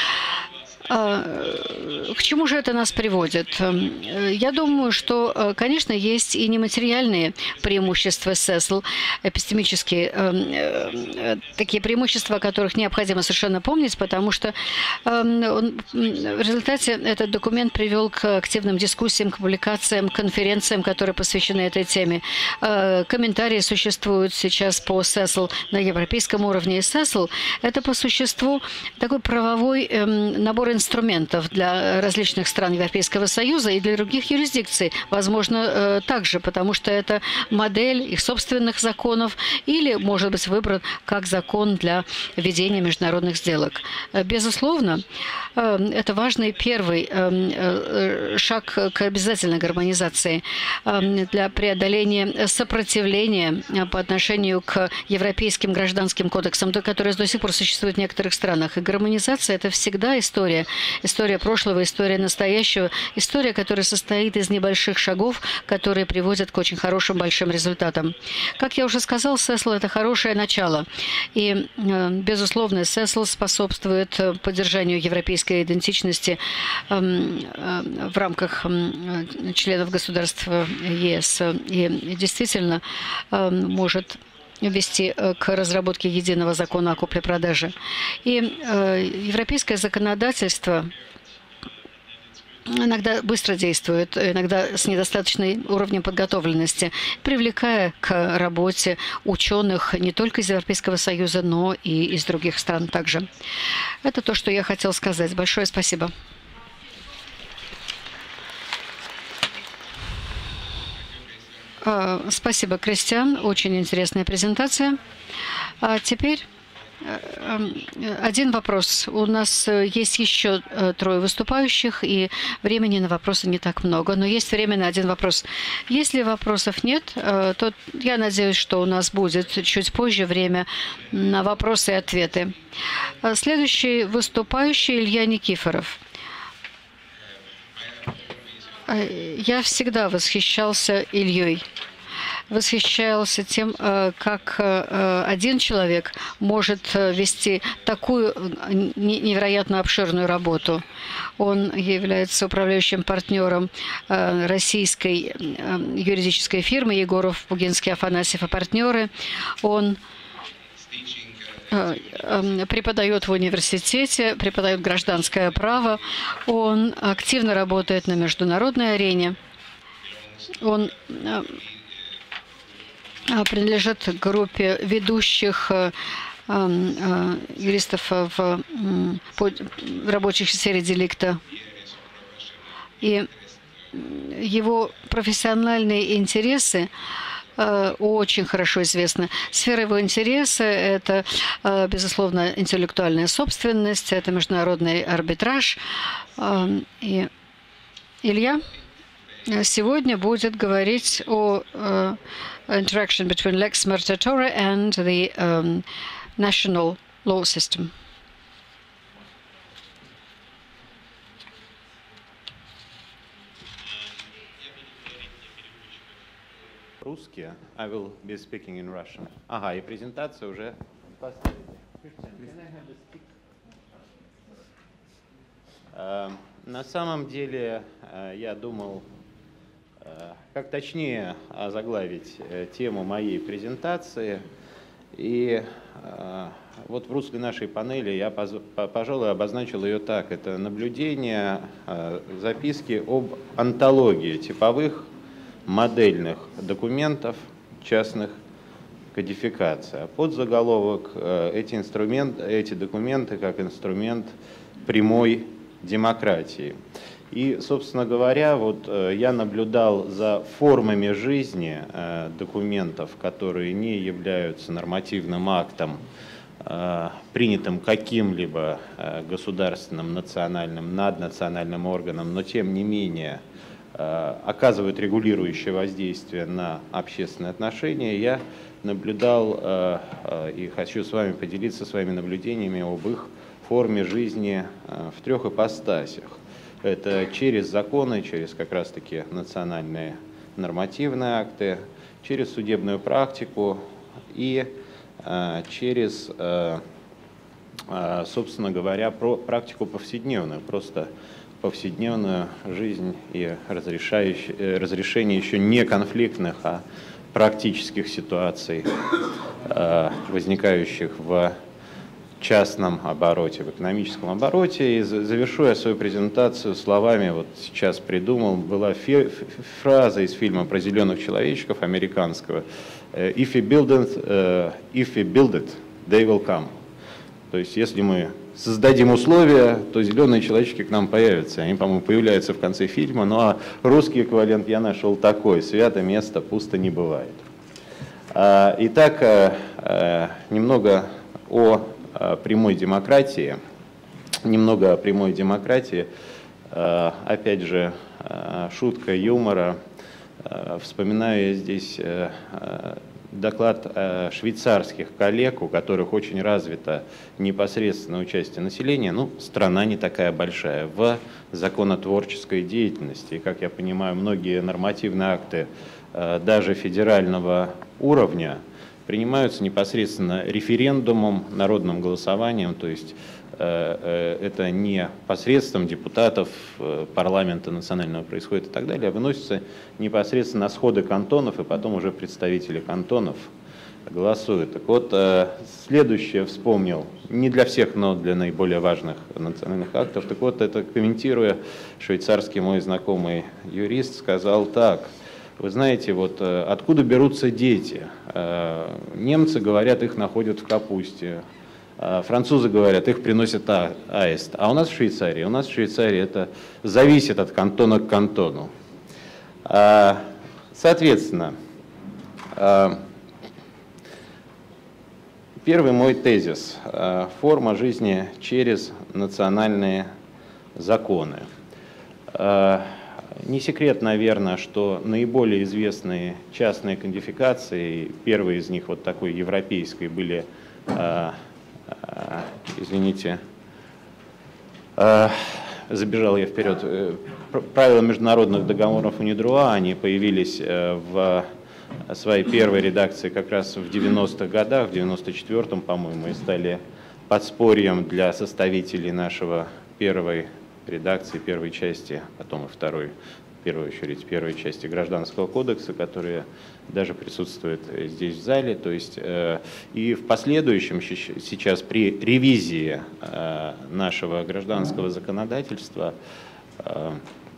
К чему же это нас приводит? Я думаю, что, конечно, есть и нематериальные преимущества сесл, эпистемические, такие преимущества, о которых необходимо совершенно помнить, потому что в результате этот документ привел к активным дискуссиям, к публикациям, конференциям, которые посвящены этой теме. Комментарии существуют сейчас по сесл на европейском уровне. И сесл – это по существу такой правовой набор инструментов для различных стран Европейского Союза и для других юрисдикций, возможно, также, потому что это модель их собственных законов или, может быть, выбран как закон для ведения международных сделок. Безусловно, это важный первый шаг к обязательной гармонизации для преодоления сопротивления по отношению к европейским гражданским кодексам, которые до сих пор существуют в некоторых странах. И гармонизация – это всегда история, история прошлого, история настоящего, история, которая состоит из небольших шагов, которые приводят к очень хорошим большим результатам. Как я уже сказал, Сесл – это хорошее начало. И, безусловно, Сесл способствует поддержанию европейской идентичности в рамках членов государств ЕС. И действительно может вести к разработке единого закона о купле-продаже. И э, европейское законодательство иногда быстро действует, иногда с недостаточным уровнем подготовленности, привлекая к работе ученых не только из Европейского Союза, но и из других стран также. Это то, что я хотел сказать. Большое спасибо. Спасибо, Кристиан. Очень интересная презентация. А теперь один вопрос. У нас есть еще трое выступающих, и времени на вопросы не так много. Но есть время на один вопрос. Если вопросов нет, то я надеюсь, что у нас будет чуть позже время на вопросы и ответы. Следующий выступающий Илья Никифоров. Я всегда восхищался Ильей. Восхищался тем, как один человек может вести такую невероятно обширную работу. Он является управляющим партнером российской юридической фирмы Егоров, Пугинский, Афанасьев и партнеры. Он преподает в университете, преподает гражданское право. Он активно работает на международной арене. Он принадлежит к группе ведущих юристов в рабочей сфере деликта. И его профессиональные интересы очень хорошо известны. Сфера его интереса – это, безусловно, интеллектуальная собственность, это международный арбитраж. И Илья сегодня будет говорить о uh, interaction between Lex Mercatore and the um, national law system. Русский. I will be speaking in Russian. Ага, и презентация уже поставили. Uh, на самом деле, uh, я думал, как точнее озаглавить тему моей презентации. И вот в русле нашей панели я, пожалуй, обозначил ее так. Это наблюдение, записки об антологии типовых модельных документов частных кодификаций. Подзаголовок эти, инструмент, эти документы как инструмент прямой демократии. И, собственно говоря, вот я наблюдал за формами жизни документов, которые не являются нормативным актом, принятым каким-либо государственным, национальным, наднациональным органом, но тем не менее оказывают регулирующее воздействие на общественные отношения. Я наблюдал и хочу с вами поделиться своими наблюдениями об их форме жизни в трех ипостасях. Это через законы, через как раз-таки национальные нормативные акты, через судебную практику и э, через, э, э, собственно говоря, про практику повседневную, просто повседневную жизнь и разрешение еще не конфликтных, а практических ситуаций, э, возникающих в частном обороте, в экономическом обороте. И завершу я свою презентацию словами, вот сейчас придумал, была фраза из фильма про зеленых человечков американского: «If we build it, uh, if we build it, they will come». То есть, если мы создадим условия, то зеленые человечки к нам появятся. Они, по-моему, появляются в конце фильма. Ну а русский эквивалент я нашел такой: «Свято место пусто не бывает». Итак, немного о прямой демократии, немного о прямой демократии, опять же, шутка юмора. Вспоминаю я здесь доклад э, швейцарских коллег, у которых очень развито непосредственное участие населения. Ну, страна не такая большая в законотворческой деятельности. И, как я понимаю, многие нормативные акты э, даже федерального уровня принимаются непосредственно референдумом, народным голосованием, то есть это не посредством депутатов парламента национального происходит и так далее, а выносится непосредственно на сходы кантонов, и потом уже представители кантонов голосуют. Так вот, следующее вспомнил, не для всех, но для наиболее важных национальных актов. Так вот, это комментируя, швейцарский мой знакомый юрист сказал так: вы знаете, вот откуда берутся дети? Немцы говорят, их находят в капусте. Французы говорят, их приносят а, аист. А у нас в Швейцарии, у нас в Швейцарии это зависит от кантона к кантону. Соответственно, первый мой тезис – форма жизни через национальные законы. Не секрет, наверное, что наиболее известные частные кодификации, первые из них вот такой европейской, были, извините, забежал я вперед, правила международных договоров УНИДРОА, они появились в своей первой редакции как раз в девяностых годах, в девяносто четвёртом, по-моему, и стали подспорьем для составителей нашего первой редакции, первой части, потом и второй, в первую очередь, первой части Гражданского кодекса, которая даже присутствует здесь в зале. То есть э, и в последующем сейчас при ревизии э, нашего гражданского законодательства э,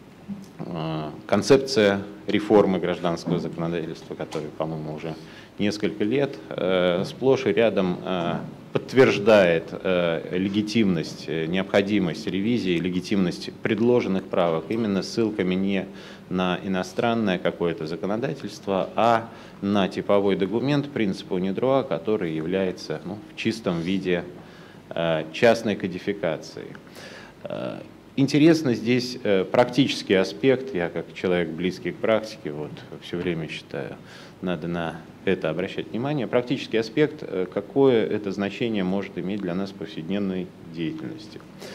э, концепция реформы гражданского законодательства, которая, по-моему, уже несколько лет, э, сплошь и рядом э, подтверждает э, легитимность, необходимость ревизии, легитимность предложенных правок именно ссылками не на иностранное какое-то законодательство, а на типовой документ принципа УНИДРОА, который является ну, в чистом виде э, частной кодификацией. Э, интересно здесь э, практический аспект, я как человек близкий к практике, вот, все время считаю, надо на это обращать внимание. Практический аспект, какое это значение может иметь для нас в повседневной деятельности.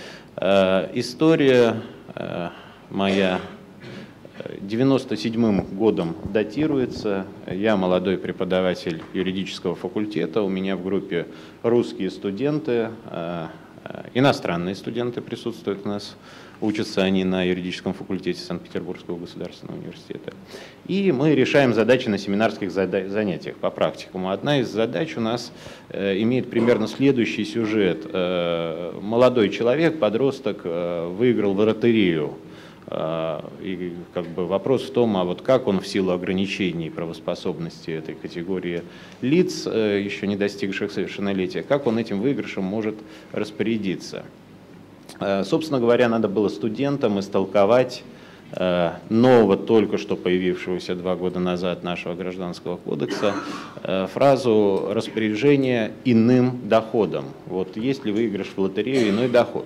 История моя девяносто седьмым годом датируется. Я молодой преподаватель юридического факультета, у меня в группе русские студенты, иностранные студенты присутствуют у нас. Учатся они на юридическом факультете Санкт-Петербургского государственного университета. И мы решаем задачи на семинарских занятиях по практикуму. Одна из задач у нас э, имеет примерно следующий сюжет. Э, молодой человек, подросток, э, выиграл в лотерею. Э, и как бы вопрос в том, а вот как он в силу ограничений правоспособности этой категории лиц, э, еще не достигших совершеннолетия, как он этим выигрышем может распорядиться. Собственно говоря, надо было студентам истолковать нового, только что появившегося два года назад нашего Гражданского кодекса, фразу «распоряжение иным доходом». Вот есть ли выигрыш в лотерею, иной доход.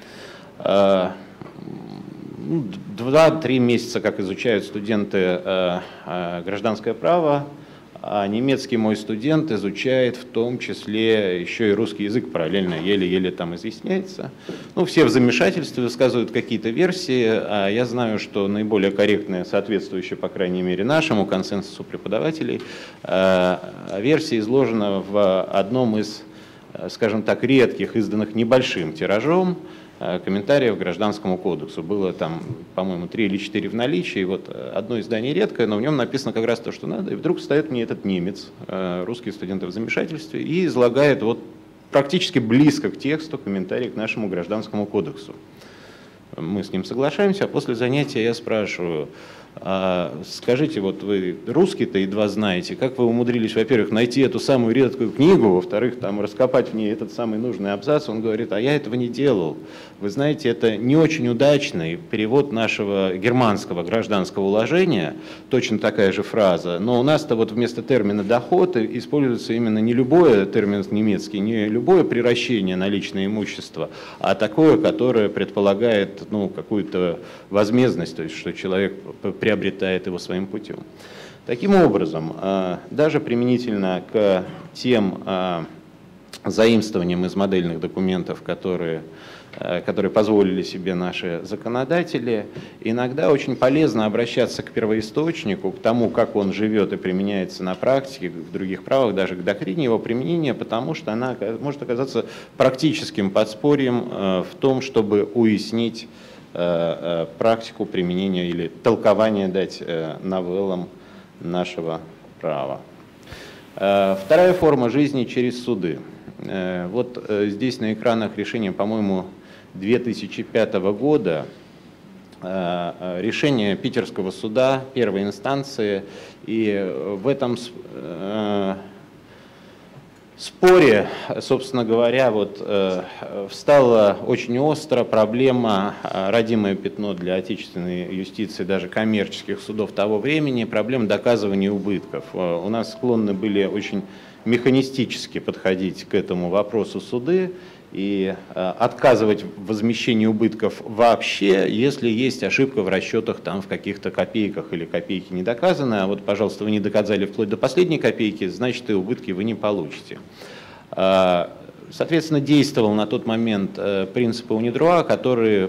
Два-три месяца, как изучают студенты гражданское право, а немецкий мой студент изучает в том числе еще и русский язык параллельно, еле-еле там изъясняется. Ну, все в замешательстве высказывают какие-то версии, а я знаю, что наиболее корректная, соответствующая, по крайней мере, нашему консенсусу преподавателей, версия изложена в одном из, скажем так, редких, изданных небольшим тиражом, комментариев к Гражданскому кодексу. Было там, по-моему, три или четыре в наличии. И вот одно издание редкое, но в нем написано как раз то, что надо. И вдруг встает мне этот немец, русский студент в замешательстве, и излагает вот практически близко к тексту комментарий к нашему Гражданскому кодексу. Мы с ним соглашаемся, а после занятия я спрашиваю: а скажите, вот вы русский-то едва знаете, как вы умудрились, во-первых, найти эту самую редкую книгу, во-вторых, там раскопать в ней этот самый нужный абзац? Он говорит: а я этого не делал. Вы знаете, это не очень удачный перевод нашего германского гражданского уложения, точно такая же фраза, но у нас-то вот вместо термина «доход» используется именно не любое, термин немецкий, не любое приращение на личное имущество, а такое, которое предполагает ну, какую-то возмездность, то есть что человек приобретает его своим путем. Таким образом, даже применительно к тем заимствованиям из модельных документов, которые, которые позволили себе наши законодатели, иногда очень полезно обращаться к первоисточнику, к тому, как он живет и применяется на практике, в других правах, даже к доктрине его применения, потому что она может оказаться практическим подспорьем в том, чтобы уяснить практику применения или толкования дать новеллам нашего права. Вторая форма жизни через суды. Вот здесь на экранах решение, по-моему, две тысячи пятого года, решение Питерского суда первой инстанции, и в этом споре, собственно говоря, вот, э, встала очень остро проблема, родимое пятно для отечественной юстиции, даже коммерческих судов того времени, проблема доказывания убытков. У нас склонны были очень механистически подходить к этому вопросу суды и э, отказывать в возмещении убытков вообще, если есть ошибка в расчетах там, в каких-то копейках или копейки не доказаны, а вот, пожалуйста, вы не доказали вплоть до последней копейки, значит, и убытки вы не получите. Соответственно, действовал на тот момент принцип Унидроа, которые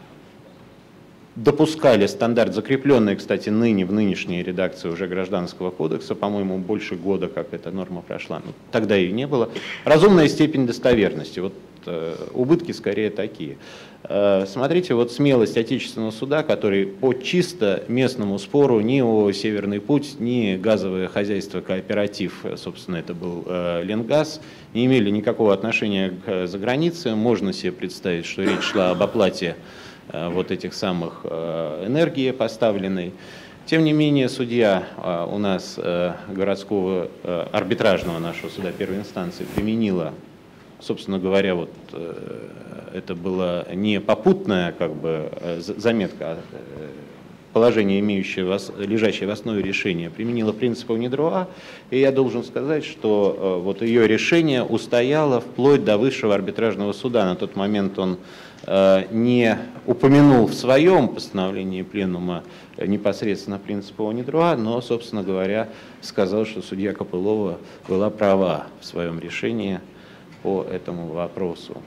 допускали стандарт, закрепленный, кстати, ныне в нынешней редакции уже Гражданского кодекса, по-моему, больше года, как эта норма прошла, но тогда ее не было. Разумная степень достоверности. Вот э, убытки скорее такие. Э, смотрите, вот смелость отечественного суда, который по чисто местному спору ни о Северный путь, ни газовое хозяйство кооператив, собственно, это был э, Ленгаз, не имели никакого отношения к загранице. Можно себе представить, что речь шла об оплате вот этих самых энергии поставленной. Тем не менее, судья у нас городского арбитражного нашего суда первой инстанции применила, собственно говоря, вот это была не попутная как бы заметка, а положение, имеющее, лежащее в основе решения, применила принцип Унидроа, и я должен сказать, что вот ее решение устояло вплоть до высшего арбитражного суда. На тот момент он не упомянул в своем постановлении пленума непосредственно принципа Унидроа, но, собственно говоря, сказал, что судья Копылова была права в своем решении по этому вопросу.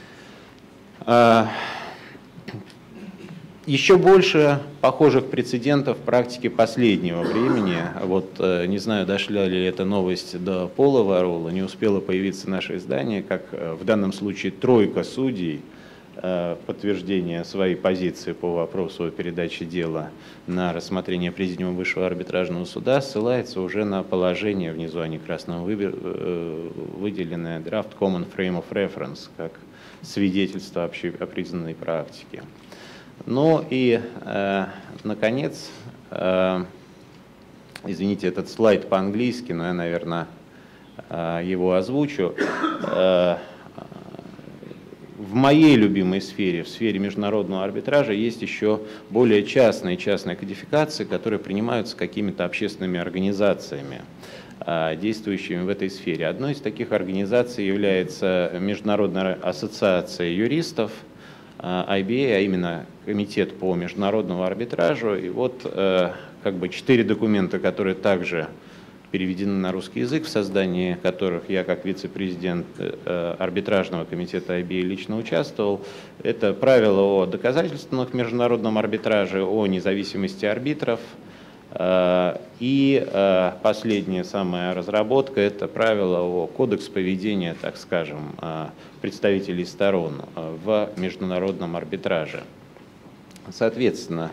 Еще больше похожих прецедентов в практике последнего времени. Вот не знаю, дошла ли эта новость до Пола Варола, не успело появиться наше издание, как в данном случае тройка судей подтверждение своей позиции по вопросу о передаче дела на рассмотрение Президиума Высшего арбитражного суда ссылается уже на положение, внизу они красным выделенное, Draft Common Frame of Reference, как свидетельство общепризнанной практики. Ну и, э, наконец, э, извините, этот слайд по-английски, но я, наверное, э, его озвучу. Э, в моей любимой сфере, в сфере международного арбитража, есть еще более частные частные кодификации, которые принимаются какими-то общественными организациями, э, действующими в этой сфере. Одной из таких организаций является Международная ассоциация юристов, ай би эй, а именно Комитет по международному арбитражу. И вот э, как бы четыре документа, которые также переведены на русский язык, в создании которых я как вице-президент э, арбитражного комитета ай би эй лично участвовал. Это правила о доказательственном международном арбитраже, о независимости арбитров. Э, и э, последняя самая разработка — это правила о кодекс поведения, так скажем, э, представителей сторон в международном арбитраже. Соответственно,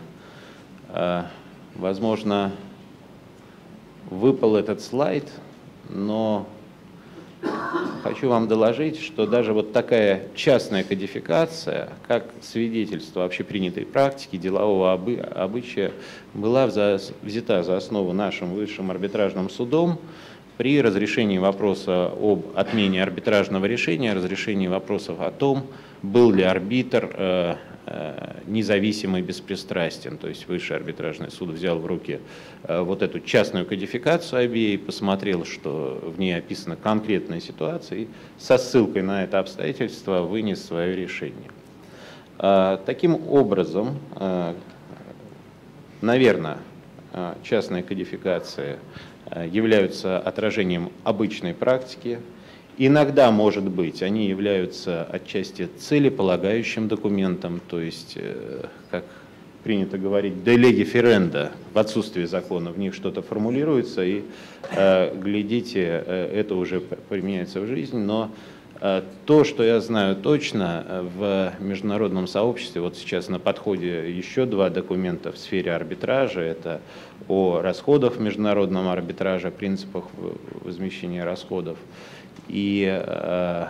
возможно, выпал этот слайд, но хочу вам доложить, что даже вот такая частная кодификация, как свидетельство общепринятой практики, делового обы обычая, была взята за основу нашим высшим арбитражным судом при разрешении вопроса об отмене арбитражного решения, разрешении вопросов о том, был ли арбитр э, э, независим и беспристрастен. То есть Высший арбитражный суд взял в руки э, вот эту частную кодификацию ай би эй, посмотрел, что в ней описана конкретная ситуация, и со ссылкой на это обстоятельство вынес свое решение. Э, таким образом, э, наверное, частной кодификации являются отражением обычной практики. Иногда, может быть, они являются отчасти целеполагающим документом, то есть, как принято говорить, de lege ferenda, в отсутствии закона в них что-то формулируется, и, глядите, это уже применяется в жизнь, но то, что я знаю точно, в международном сообществе, вот сейчас на подходе еще два документа в сфере арбитража, это о расходах в международном арбитраже, принципах возмещения расходов, и э,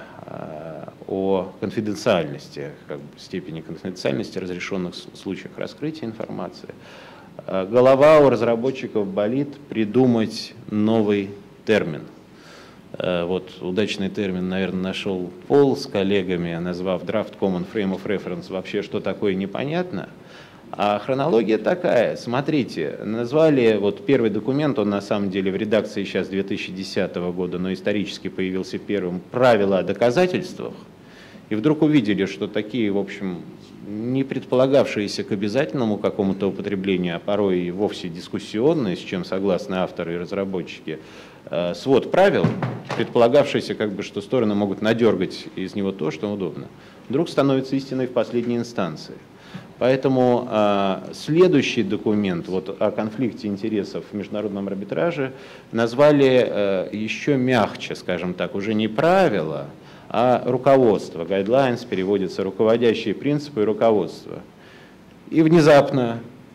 о конфиденциальности, как бы, степени конфиденциальности разрешенных случаях раскрытия информации. Голова у разработчиков болит придумать новый термин. Вот удачный термин, наверное, нашел Пол с коллегами, назвав Draft Common Frame of Reference. Вообще, что такое, непонятно. А хронология такая. Смотрите, назвали вот первый документ, он на самом деле в редакции сейчас две тысячи десятого года, но исторически появился первым, «Правила о доказательствах». И вдруг увидели, что такие, в общем, не предполагавшиеся к обязательному какому-то употреблению, а порой и вовсе дискуссионные, с чем согласны авторы и разработчики, свод правил, предполагавшийся, как бы, что стороны могут надергать из него то, что удобно, вдруг становится истиной в последней инстанции. Поэтому э, следующий документ вот, о конфликте интересов в международном арбитраже назвали э, еще мягче, скажем так, уже не правила, а руководство. Guidelines переводится руководящие принципы и руководство. И внезапно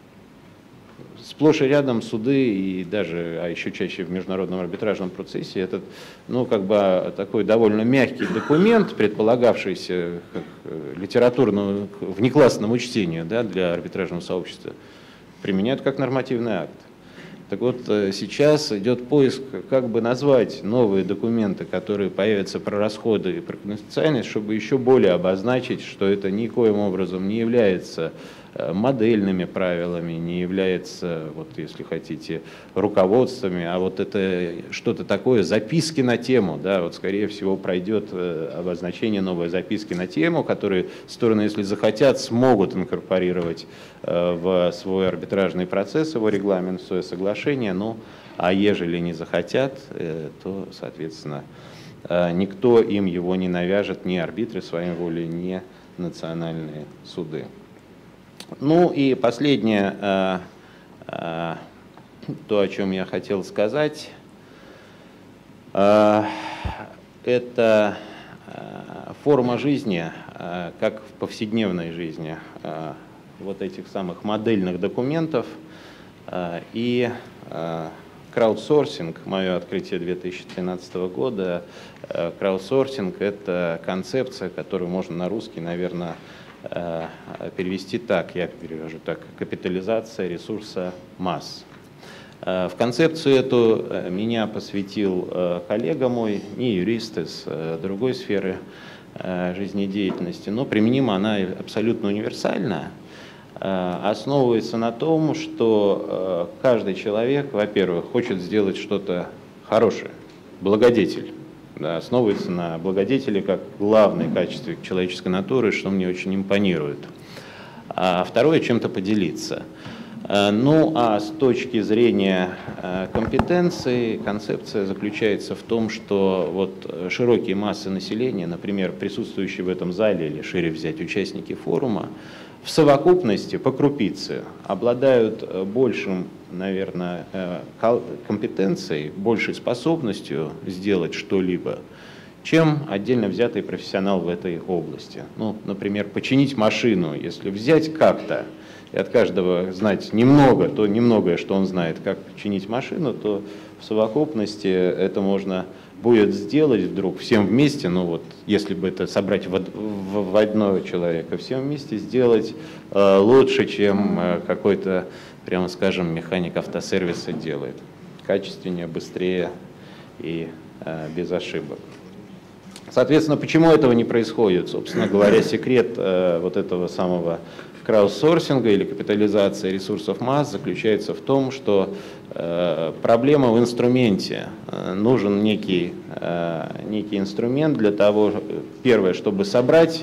сплошь и рядом суды и даже, а еще чаще в международном арбитражном процессе, этот, ну, как бы такой довольно мягкий документ, предполагавшийся как литературному, внеклассному чтению, да, для арбитражного сообщества, применяют как нормативный акт. Так вот, сейчас идет поиск, как бы назвать новые документы, которые появятся про расходы и про конфиденциальность, чтобы еще более обозначить, что это никоим образом не является модельными правилами, не является, вот, если хотите, руководствами, а вот это что-то такое, записки на тему, да, вот, скорее всего, пройдет обозначение новой записки на тему, которые стороны, если захотят, смогут инкорпорировать в свой арбитражный процесс, его регламент, в свое соглашение, ну, а ежели не захотят, то, соответственно, никто им его не навяжет, ни арбитры своей волей, ни национальные суды. Ну и последнее, э, э, то, о чем я хотел сказать, э, это э, форма жизни, э, как в повседневной жизни, э, вот этих самых модельных документов э, и э, краудсорсинг, мое открытие две тысячи тринадцатого года. Э, краудсорсинг – это концепция, которую можно на русский, наверное, перевести так, я перевожу так, капитализация ресурса масс. В концепцию эту меня посвятил коллега мой, не юрист из другой сферы жизнедеятельности, но применима она абсолютно универсальна, основывается на том, что каждый человек, во-первых, хочет сделать что-то хорошее, благодетель. Да, основывается на благодетели как главной качестве человеческой натуры, что мне очень импонирует. А второе, чем-то поделиться. Ну, а с точки зрения компетенции, концепция заключается в том, что вот широкие массы населения, например, присутствующие в этом зале или шире взять участники форума, в совокупности, по крупице, обладают большим, наверное, компетенцией, большей способностью сделать что-либо, чем отдельно взятый профессионал в этой области. Ну, например, починить машину, если взять как-то, и от каждого знать немного, то немногое, что он знает, как починить машину, то в совокупности это можно будет сделать вдруг всем вместе, ну вот, если бы это собрать в, в, в одного человека, всем вместе сделать э, лучше, чем э, какой-то, прямо скажем, механик автосервиса делает. Качественнее, быстрее и э, без ошибок. Соответственно, почему этого не происходит? Собственно говоря, секрет э, вот этого самого краудсорсинга или капитализации ресурсов масс заключается в том, что э, проблема в инструменте. Э, нужен некий, э, некий инструмент для того, первое, чтобы собрать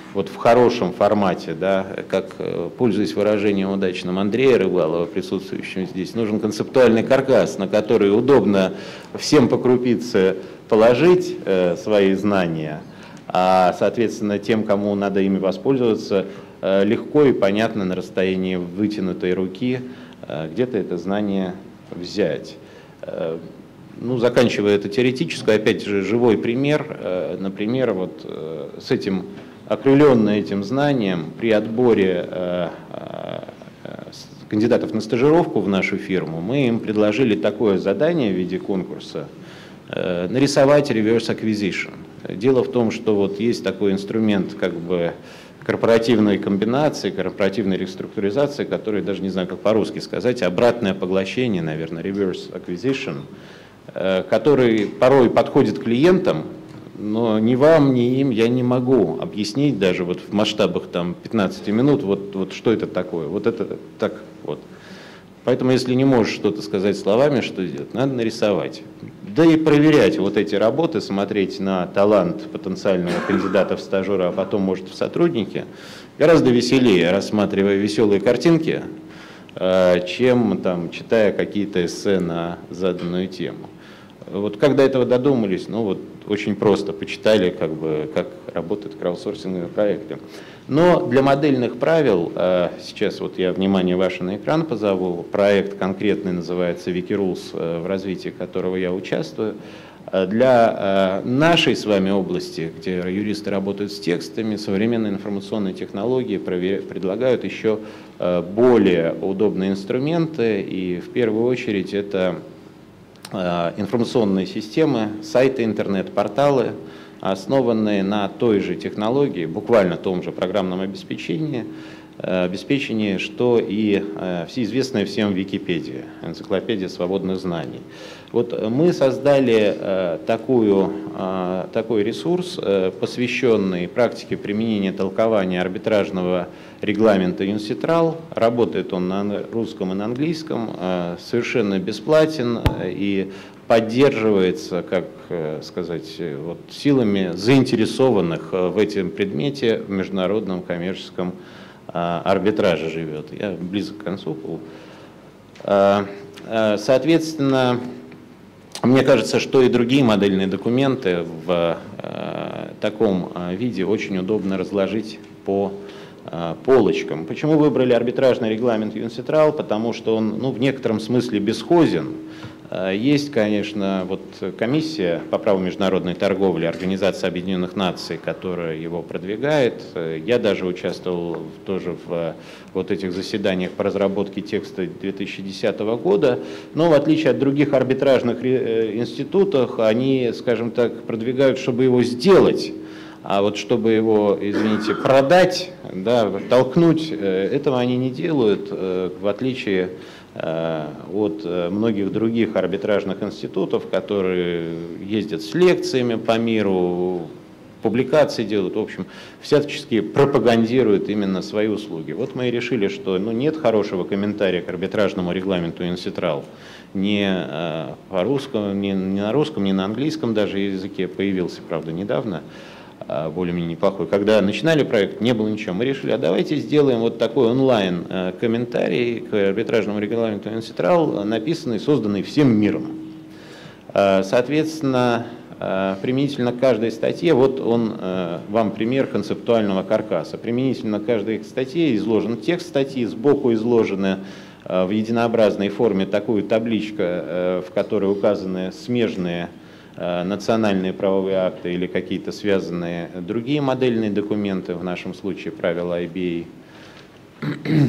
вот в хорошем формате, да, как, пользуясь выражением удачным Андрея Рыбалова, присутствующим здесь, нужен концептуальный каркас, на который удобно всем по крупице положить э, свои знания, а, соответственно, тем, кому надо ими воспользоваться, э, легко и понятно на расстоянии вытянутой руки э, где-то это знание взять. Э, ну, заканчивая это теоретическое, опять же, живой пример, э, например, вот э, с этим окрыленные этим знанием, при отборе э, э, кандидатов на стажировку в нашу фирму, мы им предложили такое задание в виде конкурса э, – нарисовать reverse acquisition. Дело в том, что вот есть такой инструмент как бы корпоративной комбинации, корпоративной реструктуризации, который, даже не знаю, как по-русски сказать, обратное поглощение, наверное, reverse acquisition, э, который порой подходит клиентам, но ни вам, ни им я не могу объяснить даже вот в масштабах там пятнадцати минут, вот, вот что это такое, вот это так вот. Поэтому если не можешь что-то сказать словами, что делать, надо нарисовать. Да и проверять вот эти работы, смотреть на талант потенциального кандидата в стажера, а потом, может, в сотрудники, гораздо веселее, рассматривая веселые картинки, чем там, читая какие-то эссе на заданную тему. Вот как до этого додумались, ну вот очень просто, почитали, как бы, как работают краудсорсинговые проекты. Но для модельных правил, сейчас вот я внимание ваше на экран позову, проект конкретный называется Wikirules, в развитии которого я участвую. Для нашей с вами области, где юристы работают с текстами, современные информационные технологии предлагают еще более удобные инструменты, и в первую очередь это информационные системы, сайты, интернет-порталы, основанные на той же технологии, буквально том же программном обеспечении, обеспечении, что и всеизвестная всем Википедия, энциклопедия свободных знаний. Вот мы создали такую, такой ресурс, посвященный практике применения толкования арбитражного регламента Юнситрал. Работает он на русском и на английском, совершенно бесплатен и поддерживается, как сказать, вот, силами заинтересованных в этом предмете в международном коммерческом арбитраже живет. Я близок к концу. Соответственно, мне кажется, что и другие модельные документы в таком виде очень удобно разложить по полочкам. Почему выбрали арбитражный регламент Юнситрал? Потому что он, ну, в некотором смысле бесхозен. Есть, конечно, вот комиссия по праву международной торговли Организации Объединенных Наций, которая его продвигает. Я даже участвовал тоже в вот этих заседаниях по разработке текста две тысячи десятого года. Но в отличие от других арбитражных институтов, они, скажем так, продвигают, чтобы его сделать. А вот чтобы его, извините, продать, да, толкнуть, этого они не делают, в отличие от многих других арбитражных институтов, которые ездят с лекциями по миру, публикации делают, в общем, всячески пропагандируют именно свои услуги. Вот мы и решили, что ну, нет хорошего комментария к арбитражному регламенту Юнситрал. Ни по-русски, ни, ни на русском, ни на английском даже языке, появился, правда, недавно, более-менее неплохой. Когда начинали проект, не было ничего. Мы решили, а давайте сделаем вот такой онлайн-комментарий к арбитражному регламенту Юнситрал, написанный, созданный всем миром. Соответственно, применительно к каждой статье, вот он, вам пример концептуального каркаса. Применительно к каждой статье изложен текст статьи, сбоку изложены в единообразной форме такую табличку, в которой указаны смежные национальные правовые акты или какие-то связанные другие модельные документы, в нашем случае правила ай би эй.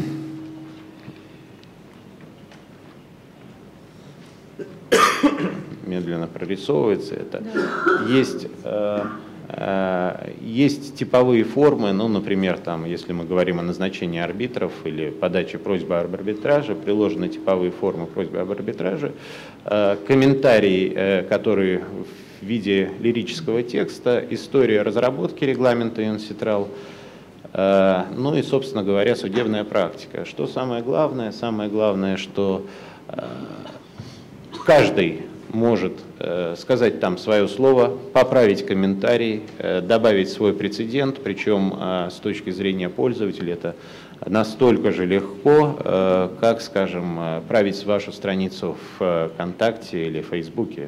Медленно прорисовывается это. Да. Есть, э, э, есть типовые формы, ну, например, там, если мы говорим о назначении арбитров или подаче просьбы об арбитраже, приложены типовые формы просьбы об арбитраже, э, комментарий, э, который в виде лирического текста, история разработки регламента Юнситрал, э, ну и, собственно говоря, судебная практика. Что самое главное? Самое главное, что э, каждый может сказать там свое слово, поправить комментарий, добавить свой прецедент, причем с точки зрения пользователя это настолько же легко, как, скажем, править вашу страницу в ВКонтакте или Фейсбуке.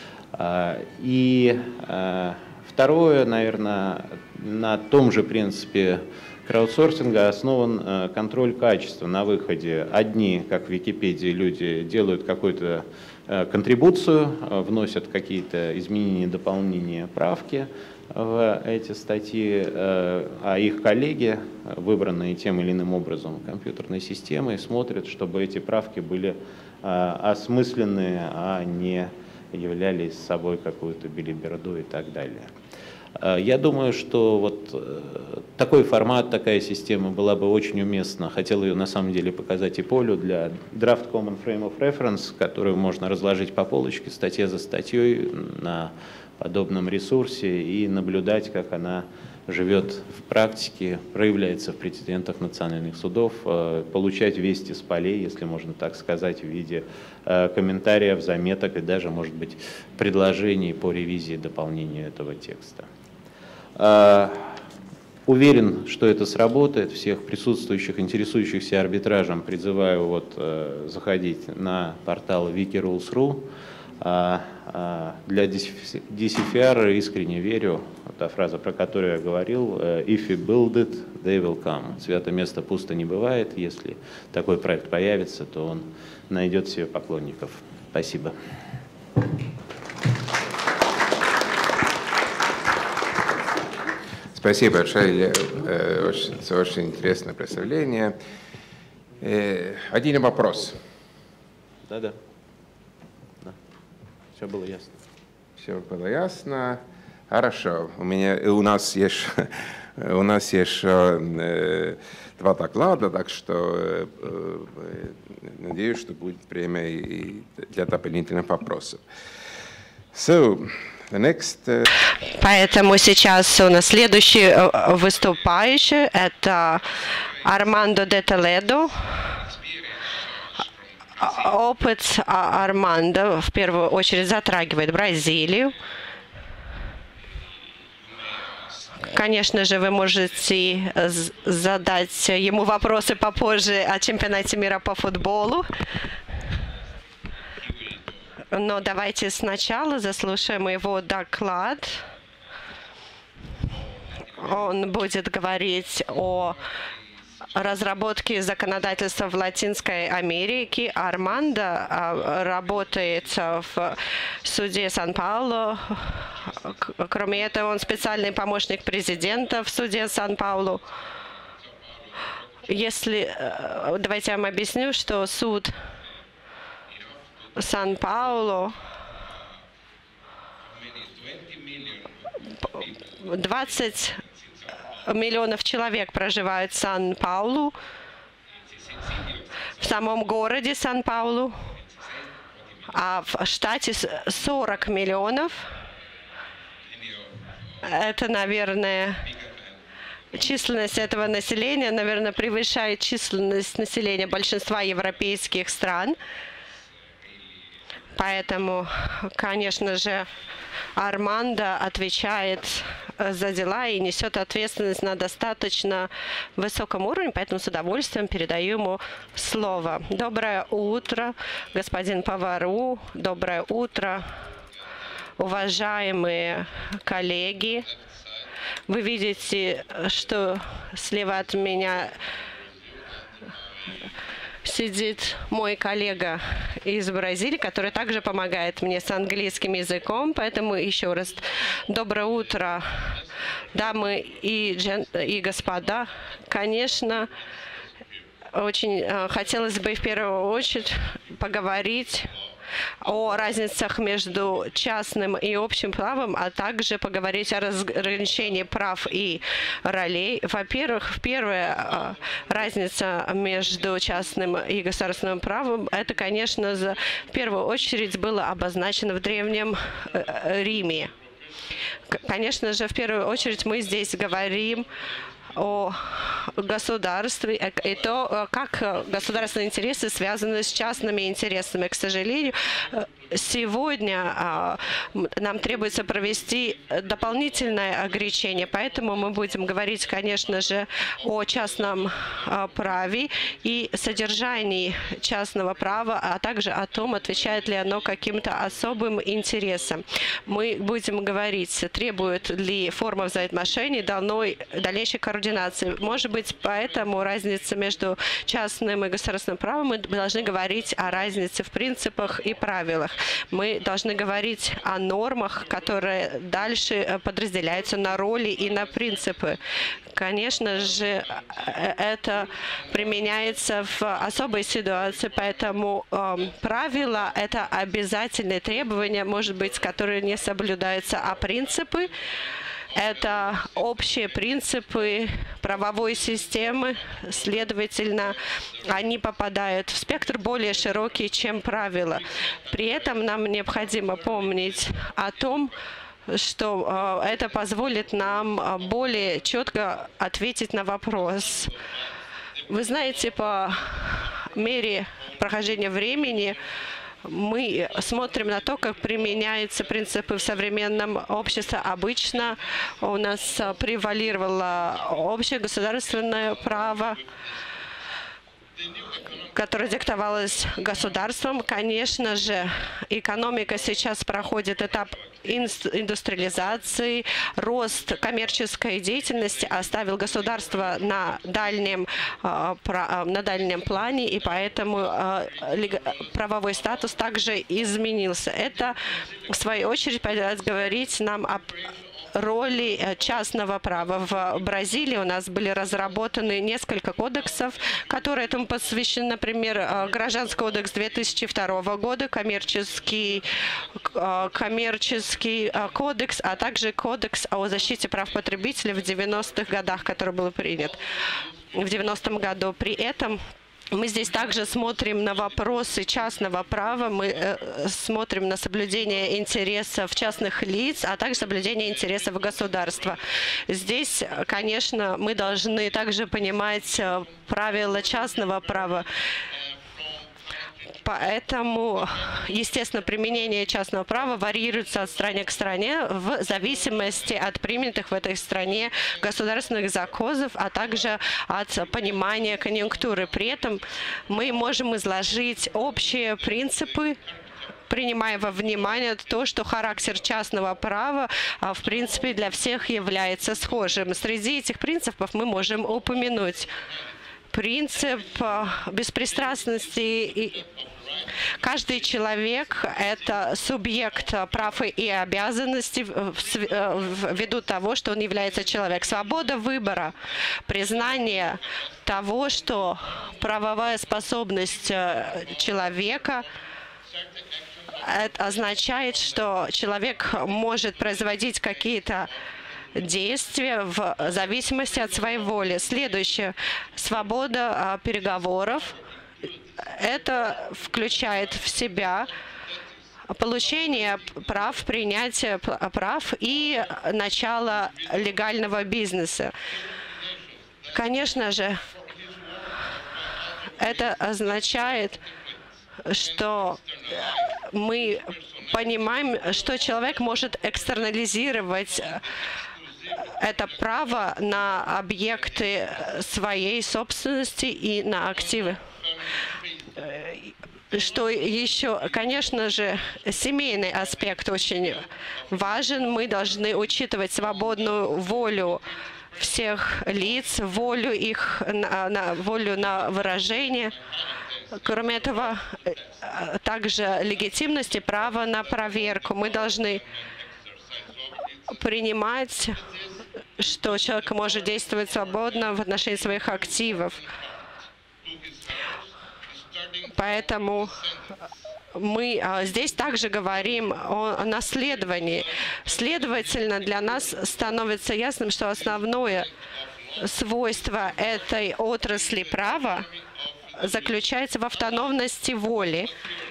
И второе, наверное, на том же принципе краудсорсинга основан контроль качества на выходе. Одни, как в Википедии, люди делают какую-то контрибуцию, вносят какие-то изменения, дополнения, правки в эти статьи, а их коллеги, выбранные тем или иным образом компьютерной системой, смотрят, чтобы эти правки были осмысленные, а не являлись собой какую-то белиберду и так далее. Я думаю, что вот такой формат, такая система была бы очень уместна. Хотел ее на самом деле показать и Полю для Draft Common Frame of Reference, которую можно разложить по полочке, статья за статьей на подобном ресурсе и наблюдать, как она живет в практике, проявляется в прецедентах национальных судов, получать вести с полей, если можно так сказать, в виде комментариев, заметок и даже, может быть, предложений по ревизии и дополнению этого текста. Уверен, что это сработает. Всех присутствующих, интересующихся арбитражем призываю вот, заходить на портал wikirules точка ру. Для ди си эф ар искренне верю, та фраза, про которую я говорил, if you build it, they will come. Свято место пусто не бывает. Если такой проект появится, то он найдет себе поклонников. Спасибо. Спасибо большое, очень, очень интересное представление. Один вопрос. Да-да. Все было ясно. Все было ясно. Хорошо. У меня, у нас есть, у нас есть э, два доклада, так что э, надеюсь, что будет время и для дополнительных вопросов. So, the next, uh... Поэтому сейчас у нас следующий выступающий – это Армандо де Толедо. Опыт Армандо в первую очередь затрагивает Бразилию. Конечно же, вы можете задать ему вопросы попозже о чемпионате мира по футболу. Но давайте сначала заслушаем его доклад. Он будет говорить о разработки законодательства в Латинской Америке. Армандо работает в суде Сан-Паулу. Кроме этого, он специальный помощник президента в суде Сан-Паулу. Если, давайте я вам объясню, что суд Сан-Паулу двадцать миллионов человек проживают в Сан-Паулу, в самом городе Сан-Паулу, а в штате сорок миллионов. Это, наверное, численность этого населения, наверное, превышает численность населения большинства европейских стран. Поэтому, конечно же, Армандо отвечает за дела и несет ответственность на достаточно высоком уровне, поэтому с удовольствием передаю ему слово. Доброе утро, господин Повару, доброе утро, уважаемые коллеги. Вы видите, что слева от меня сидит мой коллега из Бразилии, который также помогает мне с английским языком. Поэтому еще раз доброе утро, дамы и, джен... и господа. Конечно, очень хотелось бы в первую очередь поговорить о разницах между частным и общим правом, а также поговорить о разграничении прав и ролей. Во-первых, первая разница между частным и государственным правом, это, конечно, в первую очередь было обозначено в Древнем Риме. Конечно же, в первую очередь мы здесь говорим о государстве и то, как государственные интересы связаны с частными интересами. К сожалению, сегодня нам требуется провести дополнительное ограничение, поэтому мы будем говорить, конечно же, о частном праве и содержании частного права, а также о том, отвечает ли оно каким-то особым интересам. Мы будем говорить, требует ли форма взаимоотношений дальнейшей координации. Может быть, поэтому разница между частным и государственным правом, мы должны говорить о разнице в принципах и правилах. Мы должны говорить о нормах, которые дальше подразделяются на роли и на принципы. Конечно же, это применяется в особой ситуации, поэтому э, правила – это обязательные требования, может быть, которые не соблюдаются, а принципы – это общие принципы правовой системы, следовательно, они попадают в спектр более широкий, чем правила. При этом нам необходимо помнить о том, что э, это позволит нам более четко ответить на вопрос. Вы знаете, по мере прохождения времени мы смотрим на то, как применяются принципы в современном обществе. Обычно у нас превалировало общее государственное право, которое диктовалось государством. Конечно же, экономика сейчас проходит этап индустриализации, рост коммерческой деятельности оставил государство на дальнем, на дальнем плане, и поэтому правовой статус также изменился. Это, в свою очередь, позволяет говорить нам об роли частного права. В Бразилии у нас были разработаны несколько кодексов, которые этому посвящены. Например, Гражданский кодекс две тысячи второго года, коммерческий, коммерческий кодекс, а также кодекс о защите прав потребителей в девяностых годах, который был принят в девяностом году. При этом мы здесь также смотрим на вопросы частного права, мы э, смотрим на соблюдение интересов частных лиц, а также соблюдение интересов государства. Здесь, конечно, мы должны также понимать правила частного права. Поэтому, естественно, применение частного права варьируется от страны к стране в зависимости от принятых в этой стране государственных законов, а также от понимания конъюнктуры. При этом мы можем изложить общие принципы, принимая во внимание то, что характер частного права, в принципе, для всех является схожим. Среди этих принципов мы можем упомянуть принцип беспристрастности и каждый человек – это субъект прав и обязанностей ввиду того, что он является человеком. Свобода выбора, признание того, что правовая способность человека это означает, что человек может производить какие-то действия в зависимости от своей воли. Следующее – свобода переговоров. Это включает в себя получение прав, принятие прав и начало легального бизнеса. Конечно же, это означает, что мы понимаем, что человек может экстернализировать это право на объекты своей собственности и на активы. Что еще, конечно же, семейный аспект очень важен. Мы должны учитывать свободную волю всех лиц, волю их на, на волю на выражение. Кроме этого, также легитимность и право на проверку. Мы должны принимать, что человек может действовать свободно в отношении своих активов. Поэтому мы здесь также говорим о наследовании. Следовательно, для нас становится ясным, что основное свойство этой отрасли права заключается в автономности воли,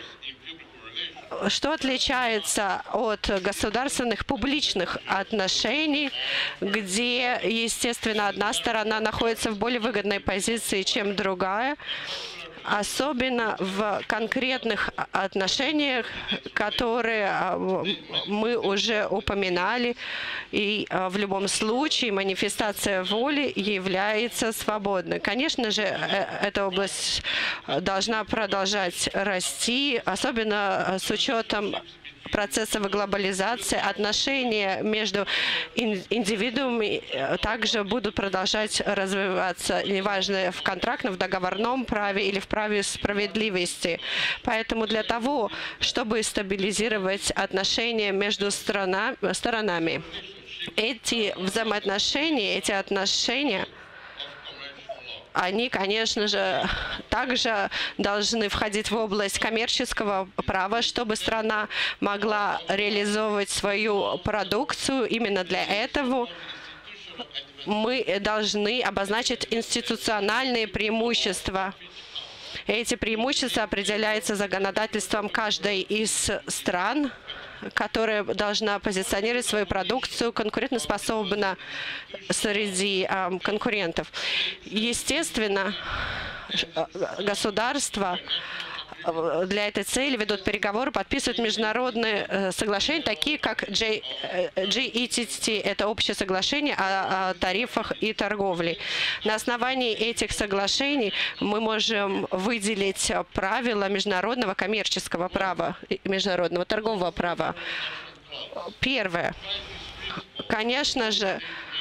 что отличается от государственных публичных отношений, где, естественно, одна сторона находится в более выгодной позиции, чем другая. особенно в конкретных отношениях, которые мы уже упоминали. И в любом случае манифестация воли является свободной. Конечно же, эта область должна продолжать расти, особенно с учетом процессов глобализации. Отношения между индивидуумами также будут продолжать развиваться, неважно в контрактном, в договорном праве или в праве справедливости. Поэтому для того, чтобы стабилизировать отношения между страна, сторонами, эти взаимоотношения, эти отношения, они, конечно же, также должны входить в область коммерческого права, чтобы страна могла реализовывать свою продукцию. Именно для этого мы должны обозначить институциональные преимущества. Эти преимущества определяются законодательством каждой из стран, которая должна позиционировать свою продукцию конкурентоспособно среди э, конкурентов. Естественно, государства для этой цели ведут переговоры, подписывают международные э, соглашения, такие как джи и ти ти, это общее соглашение о, о тарифах и торговле. На основании этих соглашений мы можем выделить правила международного коммерческого права, международного торгового права. Первое. Конечно же,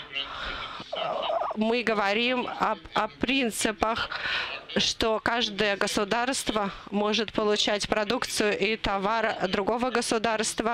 мы говорим об, о принципах, что каждое государство может получать продукцию и товар другого государства,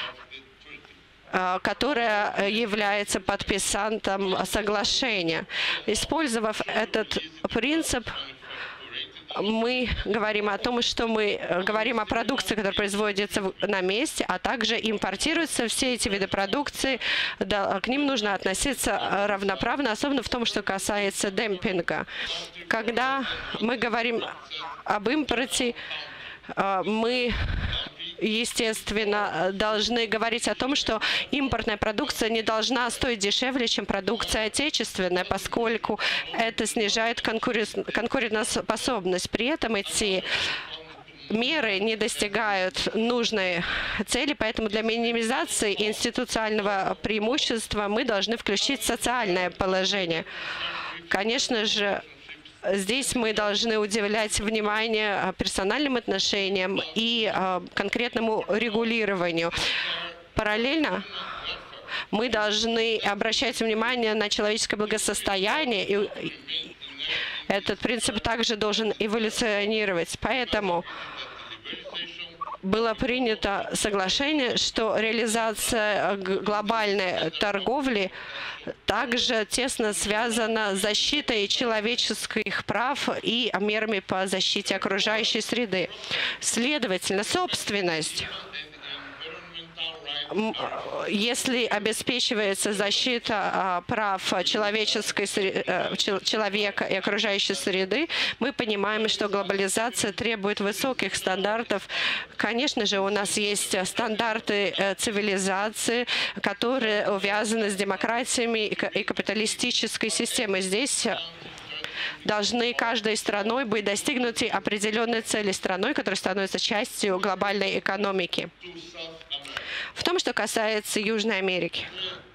которое является подписантом соглашения. Использовав этот принцип, мы говорим о том, что мы говорим о продукции, которая производится на месте, а также импортируются все эти виды продукции. Да, к ним нужно относиться равноправно, особенно в том, что касается демпинга. Когда мы говорим об импорте, мы, естественно, должны говорить о том, что импортная продукция не должна стоить дешевле, чем продукция отечественная, поскольку это снижает конкурентоспособность. При этом эти меры не достигают нужной цели, поэтому для минимизации институционального преимущества мы должны включить социальное положение. Конечно же, здесь мы должны уделять внимание персональным отношениям и э, конкретному регулированию. Параллельно мы должны обращать внимание на человеческое благосостояние, и этот принцип также должен эволюционировать. Поэтому было принято соглашение, что реализация глобальной торговли также тесно связана с защитой человеческих прав и мерами по защите окружающей среды. Следовательно, собственность, если обеспечивается защита прав человеческой, человека и окружающей среды, мы понимаем, что глобализация требует высоких стандартов. Конечно же, у нас есть стандарты цивилизации, которые увязаны с демократиями и капиталистической системой. Здесь должны каждой страной быть достигнуты определенные цели страной, которая становится частью глобальной экономики. В том, что касается Южной Америки.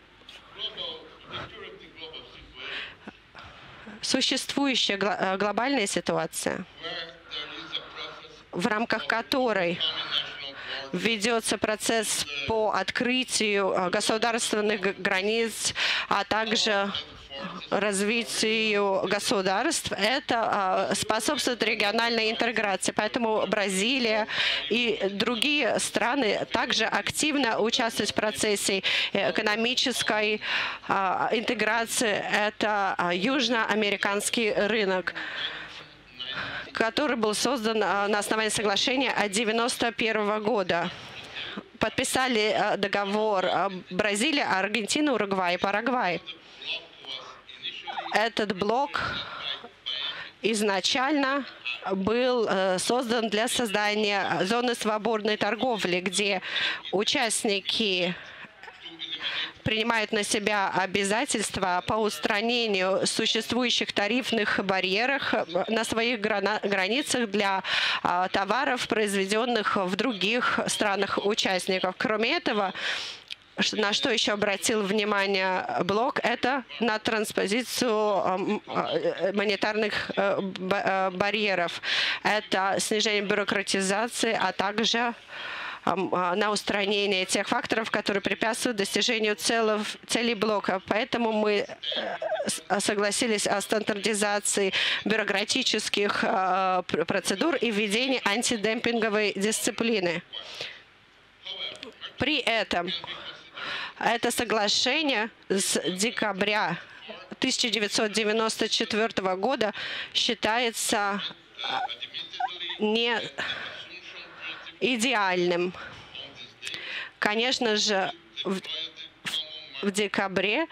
Существующая глобальная ситуация, в рамках которой ведется процесс по открытию государственных границ, а также развитию государств, это способствует региональной интеграции. Поэтому Бразилия и другие страны также активно участвуют в процессе экономической интеграции. Это южноамериканский рынок, который был создан на основании соглашения от девяносто первого года. Подписали договор Бразилия, Аргентина, Уругвай и Парагвай. Этот блок изначально был создан для создания зоны свободной торговли, где участники принимает на себя обязательства по устранению существующих тарифных барьеров на своих границах для товаров, произведенных в других странах-участников. Кроме этого, на что еще обратил внимание блок, это на транспозицию монетарных барьеров. Это снижение бюрократизации, а также на устранение тех факторов, которые препятствуют достижению целов, целей блока. Поэтому мы согласились о стандартизации бюрократических процедур и введении антидемпинговой дисциплины. При этом это соглашение с декабря тысяча девятьсот девяносто четвёртого года считается не идеальным. Конечно же, в, в декабре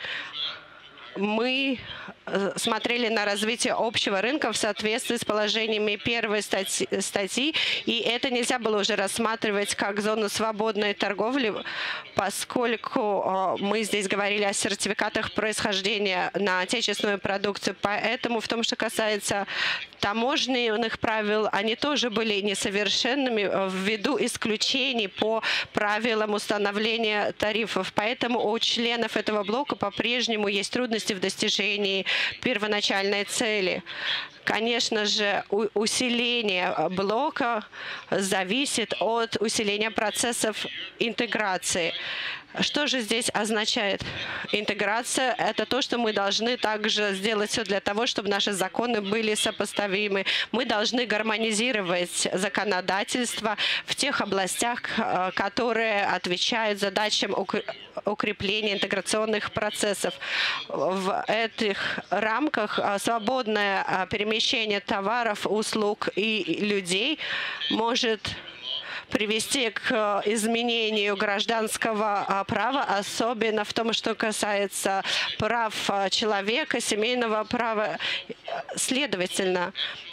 мы смотрели на развитие общего рынка в соответствии с положениями первой статьи, статьи, и это нельзя было уже рассматривать как зону свободной торговли, поскольку мы здесь говорили о сертификатах происхождения на отечественную продукцию. Поэтому в том, что касается таможенных правил, они тоже были несовершенными ввиду исключений по правилам установления тарифов. Поэтому у членов этого блока по-прежнему есть трудности в достижении первоначальной цели. Конечно же, усиление блока зависит от усиления процессов интеграции. Что же здесь означает интеграция? Это то, что мы должны также сделать все для того, чтобы наши законы были сопоставимы. Мы должны гармонизировать законодательство в тех областях, которые отвечают задачам укрепления интеграционных процессов. В этих рамках свободное перемещение товаров, услуг и людей может привести к изменению гражданского права, особенно в том, что касается прав человека, семейного права. Следовательно,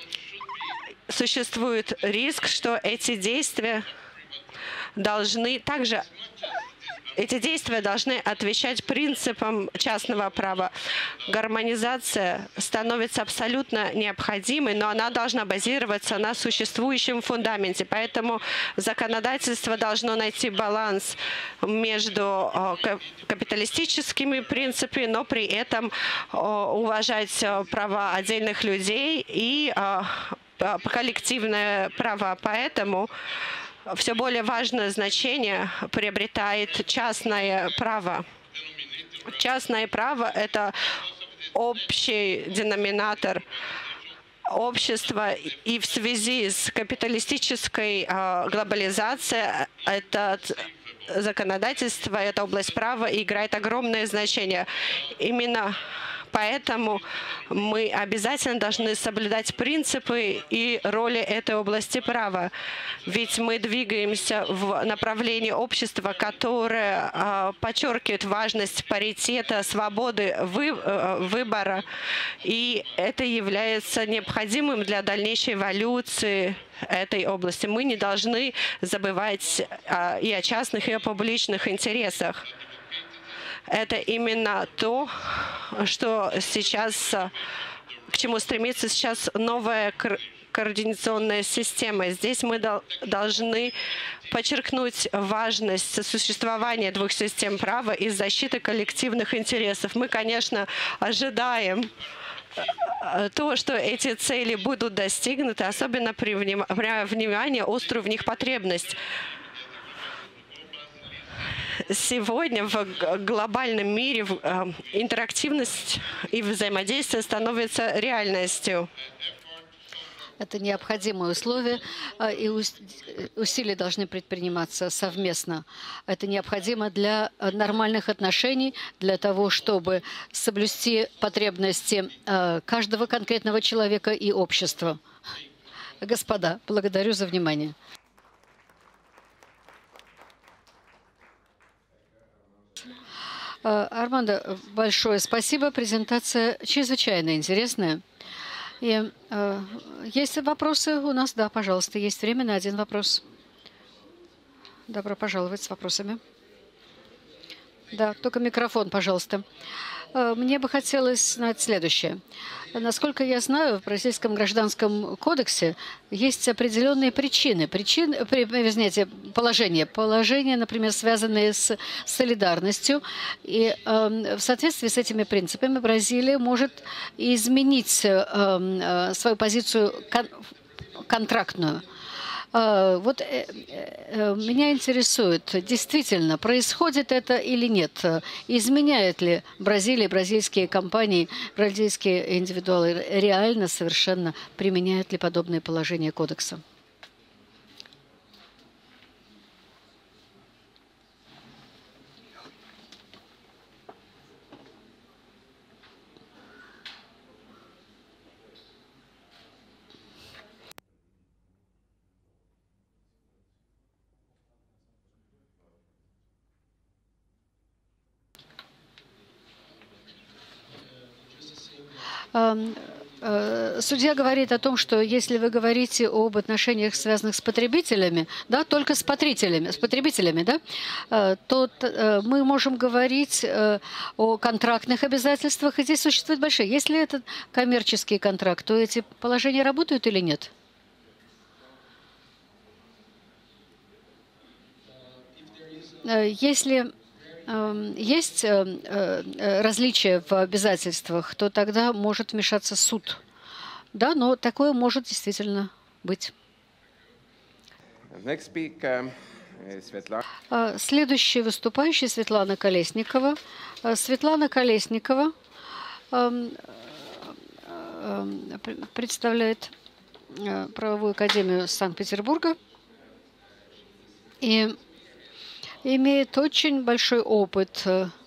существует риск, что эти действия должны также Эти действия должны отвечать принципам частного права. Гармонизация становится абсолютно необходимой, но она должна базироваться на существующем фундаменте. Поэтому законодательство должно найти баланс между капиталистическими принципами, но при этом уважать права отдельных людей и коллективное право. Поэтому все более важное значение приобретает частное право. Частное право – это общий деноминатор общества, и в связи с капиталистической глобализацией это законодательство, эта область права играет огромное значение. Именно поэтому мы обязательно должны соблюдать принципы и роли этой области права. Ведь мы двигаемся в направлении общества, которое а, подчеркивает важность паритета, свободы вы, а, выбора. И это является необходимым для дальнейшей эволюции этой области. Мы не должны забывать а, и о частных, и о публичных интересах. Это именно то, что сейчас, к чему стремится сейчас новая координационная система. Здесь мы должны подчеркнуть важность существования двух систем права и защиты коллективных интересов. Мы, конечно, ожидаем то, что эти цели будут достигнуты, особенно при внимании острую в них потребность. Сегодня в глобальном мире интерактивность и взаимодействие становятся реальностью. Это необходимые условия, и усилия должны предприниматься совместно. Это необходимо для нормальных отношений, для того, чтобы соблюсти потребности каждого конкретного человека и общества. Господа, благодарю за внимание. Армандо, большое спасибо. Презентация чрезвычайно интересная. И, э, есть вопросы у нас? Да, пожалуйста, есть время на один вопрос. Добро пожаловать с вопросами. Да, только микрофон, пожалуйста. Мне бы хотелось знать следующее. Насколько я знаю, в Бразильском гражданском кодексе есть определенные причины, причины, извините, положения, положения, например, связанные с солидарностью. И э, в соответствии с этими принципами Бразилия может изменить э, свою позицию кон контрактную. Вот меня интересует, действительно, происходит это или нет? Изменяет ли Бразилия, бразильские компании, бразильские индивидуалы реально совершенно применяют ли подобные положения кодекса? Судья говорит о том, что если вы говорите об отношениях, связанных с потребителями, да, только с потребителями, с потребителями, да, то мы можем говорить о контрактных обязательствах, и здесь существует большое. Если это коммерческий контракт, то эти положения работают или нет? Если есть различия в обязательствах, то тогда может вмешаться суд. Да, но такое может действительно быть. Следующий выступающий Светлана Колесникова. Светлана Колесникова представляет правовую академию Санкт-Петербурга и имеет очень большой опыт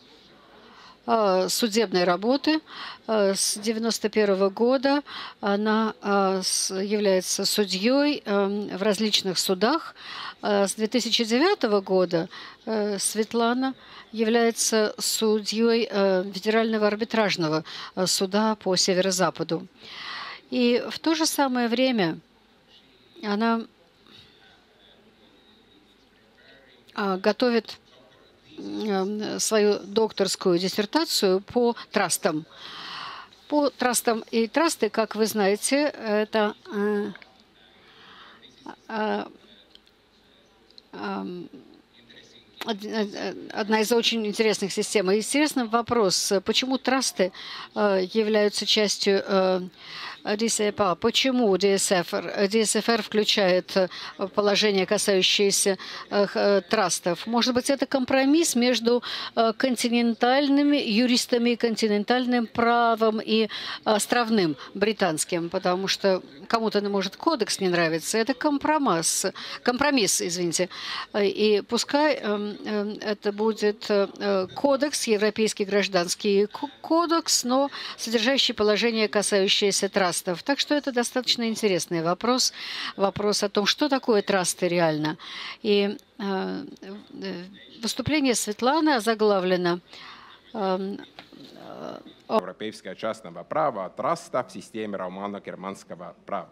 судебной работы. С девяносто первого года она является судьей в различных судах. С две тысячи девятого года Светлана является судьей Федерального арбитражного суда по Северо-Западу. И в то же самое время она готовит свою докторскую диссертацию по трастам. По трастам и трасты, как вы знаете, это одна из очень интересных систем. Интересный вопрос, почему трасты являются частью ди эс эф ар. Почему ди эс эф ар? ди эс эф ар включает положение, касающееся трастов. Может быть, это компромисс между континентальными юристами, континентальным правом и островным британским, потому что кому-то, может, кодекс не нравится. Это компромисс, компромисс, извините. И пускай это будет кодекс, Европейский гражданский кодекс, но содержащий положение, касающееся трастов. Так что это достаточно интересный вопрос. Вопрос о том, что такое трасты реально. И э, выступление Светланы озаглавлено э, Европейского частного права, траста в системе романо-германского права.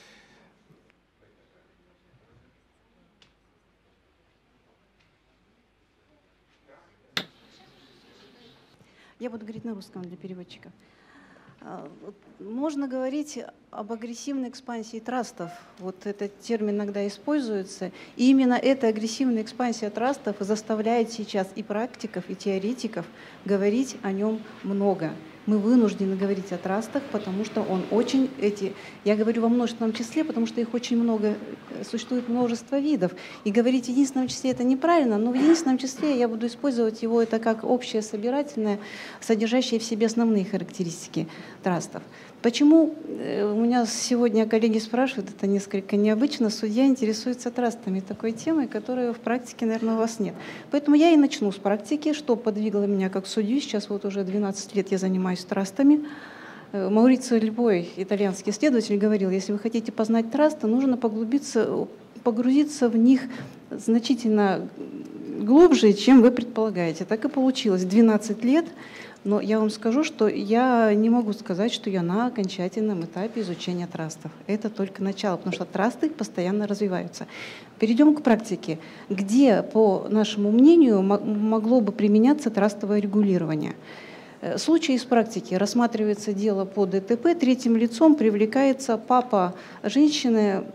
Я буду говорить на русском для переводчиков. Можно говорить об агрессивной экспансии трастов. Вот этот термин иногда используется. И именно эта агрессивная экспансия трастов заставляет сейчас и практиков, и теоретиков говорить о нем много. Мы вынуждены говорить о трастах, потому что он очень эти, я говорю во множественном числе, потому что их очень много, существует множество видов. И говорить в единственном числе это неправильно, но в единственном числе я буду использовать его это как общее собирательное, содержащее в себе основные характеристики трастов. Почему у меня сегодня коллеги спрашивают, это несколько необычно, судья интересуется трастами, такой темой, которой в практике, наверное, у вас нет. Поэтому я и начну с практики, что подвигло меня как судью. Сейчас вот уже двенадцать лет я занимаюсь трастами. Маурицио Льбой, итальянский исследователь, говорил, если вы хотите познать трасты, нужно поглубиться, погрузиться в них значительно глубже, чем вы предполагаете. Так и получилось. двенадцать лет Но я вам скажу, что я не могу сказать, что я на окончательном этапе изучения трастов. Это только начало, потому что трасты постоянно развиваются. Перейдем к практике. Где, по нашему мнению, могло бы применяться трастовое регулирование? Случай из практики. Рассматривается дело по ДТП. Третьим лицом привлекается папа женщины,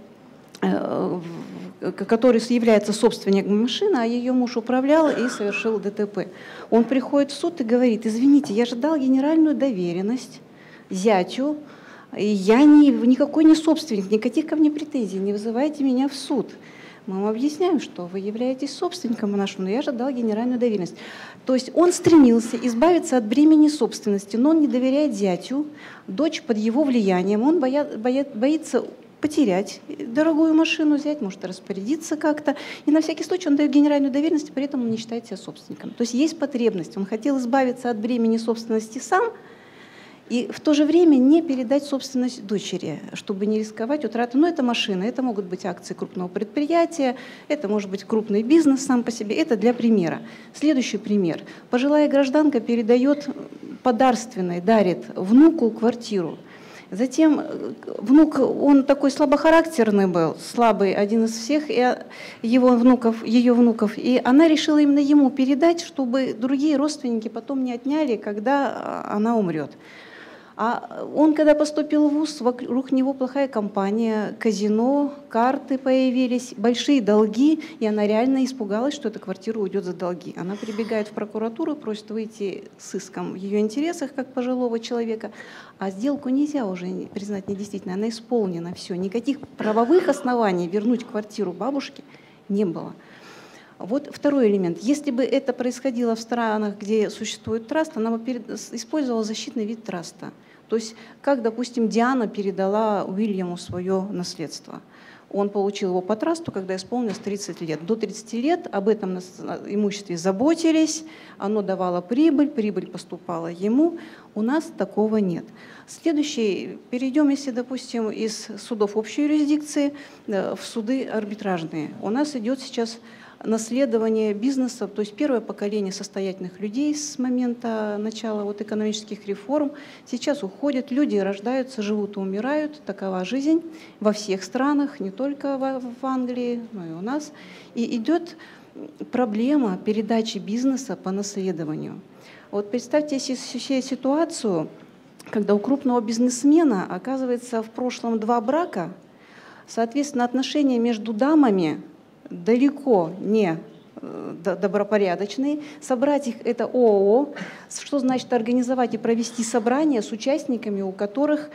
который является собственником машины, а ее муж управлял и совершил ДТП. Он приходит в суд и говорит: извините, я же дал генеральную доверенность зятю, и я не, никакой не собственник, никаких ко мне претензий, не вызывайте меня в суд. Мы вам объясняем, что вы являетесь собственником нашего, но я же дал генеральную доверенность. То есть он стремился избавиться от бремени собственности, но он не доверяет зятю, дочь под его влиянием, он боя, боя, боится потерять дорогую машину, взять, может распорядиться как-то. И на всякий случай он дает генеральную доверенность, при этом он не считает себя собственником. То есть есть потребность. Он хотел избавиться от бремени собственности сам и в то же время не передать собственность дочери, чтобы не рисковать утратой. Но это машина, это могут быть акции крупного предприятия, это может быть крупный бизнес сам по себе. Это для примера. Следующий пример. Пожилая гражданка передает подарственной, дарит внуку квартиру. Затем внук, он такой слабохарактерный был, слабый, один из всех и его внуков, ее внуков, и она решила именно ему передать, чтобы другие родственники потом не отняли, когда она умрет. А он, когда поступил в вуз, вокруг него плохая компания, казино, карты появились, большие долги, и она реально испугалась, что эта квартира уйдет за долги. Она прибегает в прокуратуру, просит выйти с иском в ее интересах, как пожилого человека, а сделку нельзя уже признать недействительной, она исполнена, все. Никаких правовых оснований вернуть квартиру бабушке не было. Вот второй элемент. Если бы это происходило в странах, где существует траст, она бы использовала защитный вид траста. То есть, как, допустим, Диана передала Уильяму свое наследство. Он получил его по трасту, когда исполнилось тридцать лет. До тридцати лет об этом имуществе заботились, оно давало прибыль, прибыль поступала ему. У нас такого нет. Следующий, перейдем, если, допустим, из судов общей юрисдикции в суды арбитражные. У нас идет сейчас наследование бизнеса, то есть первое поколение состоятельных людей с момента начала вот экономических реформ. Сейчас уходят, люди рождаются, живут и умирают. Такова жизнь во всех странах, не только в, в Англии, но и у нас. И идет проблема передачи бизнеса по наследованию. Вот представьте себе ситуацию, когда у крупного бизнесмена оказывается в прошлом два брака, соответственно, отношения между дамами далеко не добропорядочные. Собрать их — это ООО. Что значит организовать и провести собрание с участниками, у которых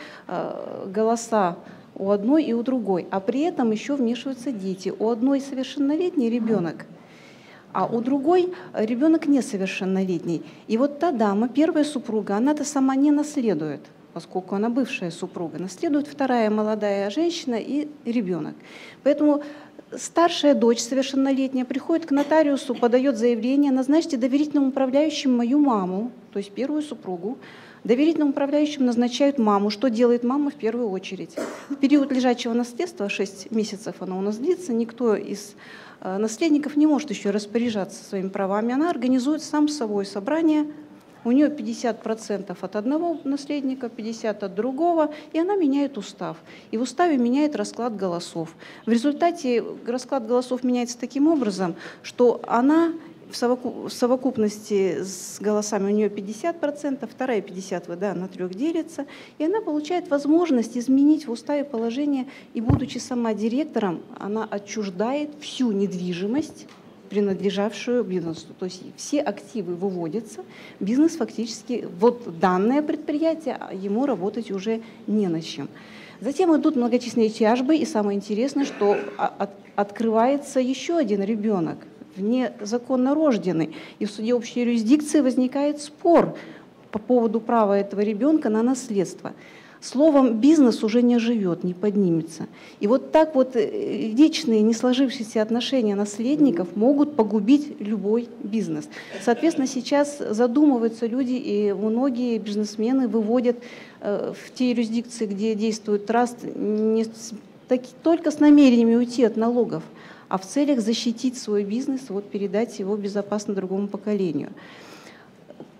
голоса у одной и у другой, а при этом еще вмешиваются дети. У одной совершеннолетний ребенок, а у другой ребенок несовершеннолетний. И вот та дама, первая супруга, она-то сама не наследует, поскольку она бывшая супруга. Наследует вторая молодая женщина и ребенок. Поэтому старшая дочь, совершеннолетняя, приходит к нотариусу, подает заявление: назначьте доверительным управляющим мою маму, то есть первую супругу. Доверительным управляющим назначают маму. Что делает мама в первую очередь? В период лежачего наследства, шесть месяцев оно у нас длится, никто из наследников не может еще распоряжаться своими правами. Она организует сам с собой собрание. У нее пятьдесят процентов от одного наследника, пятьдесят процентов от другого, и она меняет устав. И в уставе меняет расклад голосов. В результате расклад голосов меняется таким образом, что она в, совоку- в совокупности с голосами, у нее пятьдесят процентов, вторая пятьдесят процентов, да, на трех делится, и она получает возможность изменить в уставе положение, и, будучи сама директором, она отчуждает всю недвижимость, принадлежавшую бизнесу. То есть все активы выводятся, бизнес фактически, вот данное предприятие, ему работать уже не на чем. Затем идут многочисленные тяжбы, и самое интересное, что от, открывается еще один ребенок, внезаконно рожденный, и в суде общей юрисдикции возникает спор по поводу права этого ребенка на наследство. Словом, бизнес уже не живет, не поднимется. И вот так вот вечные, не сложившиеся отношения наследников могут погубить любой бизнес. Соответственно, сейчас задумываются люди, и многие бизнесмены выводят в те юрисдикции, где действует траст, не так, только с намерениями уйти от налогов, а в целях защитить свой бизнес, вот, передать его безопасно другому поколению.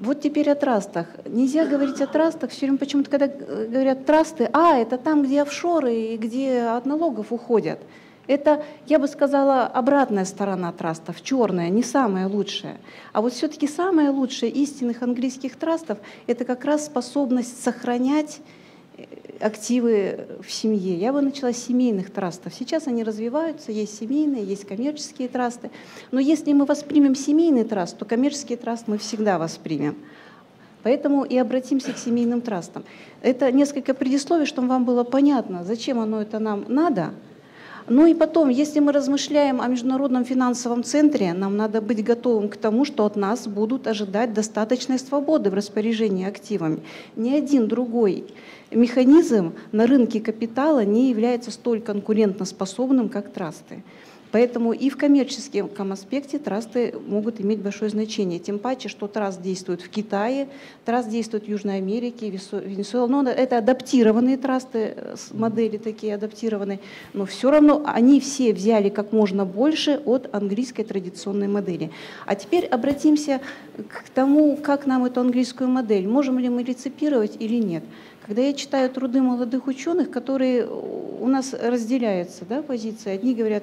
Вот теперь о трастах. Нельзя говорить о трастах, все время почему-то, когда говорят трасты, а, это там, где офшоры и где от налогов уходят. Это, я бы сказала, обратная сторона трастов, черная, не самая лучшая. А вот все-таки самое лучшее истинных английских трастов – это как раз способность сохранять активы в семье. Я бы начала с семейных трастов. Сейчас они развиваются, есть семейные, есть коммерческие трасты. Но если мы воспримем семейный траст, то коммерческий траст мы всегда воспримем. Поэтому и обратимся к семейным трастам. Это несколько предисловий, чтобы вам было понятно, зачем оно это нам надо. Ну и потом, если мы размышляем о Международном финансовом центре, нам надо быть готовым к тому, что от нас будут ожидать достаточной свободы в распоряжении активами. Ни один другой механизм на рынке капитала не является столь конкурентоспособным, как трасты. Поэтому и в коммерческом аспекте трасты могут иметь большое значение. Тем паче, что траст действует в Китае, траст действует в Южной Америке, Венесуэле. Но это адаптированные трасты, модели такие адаптированные. Но все равно они все взяли как можно больше от английской традиционной модели. А теперь обратимся к тому, как нам эту английскую модель, можем ли мы реципировать или нет. Когда я читаю труды молодых ученых, которые у нас разделяются, да, позиции, одни говорят,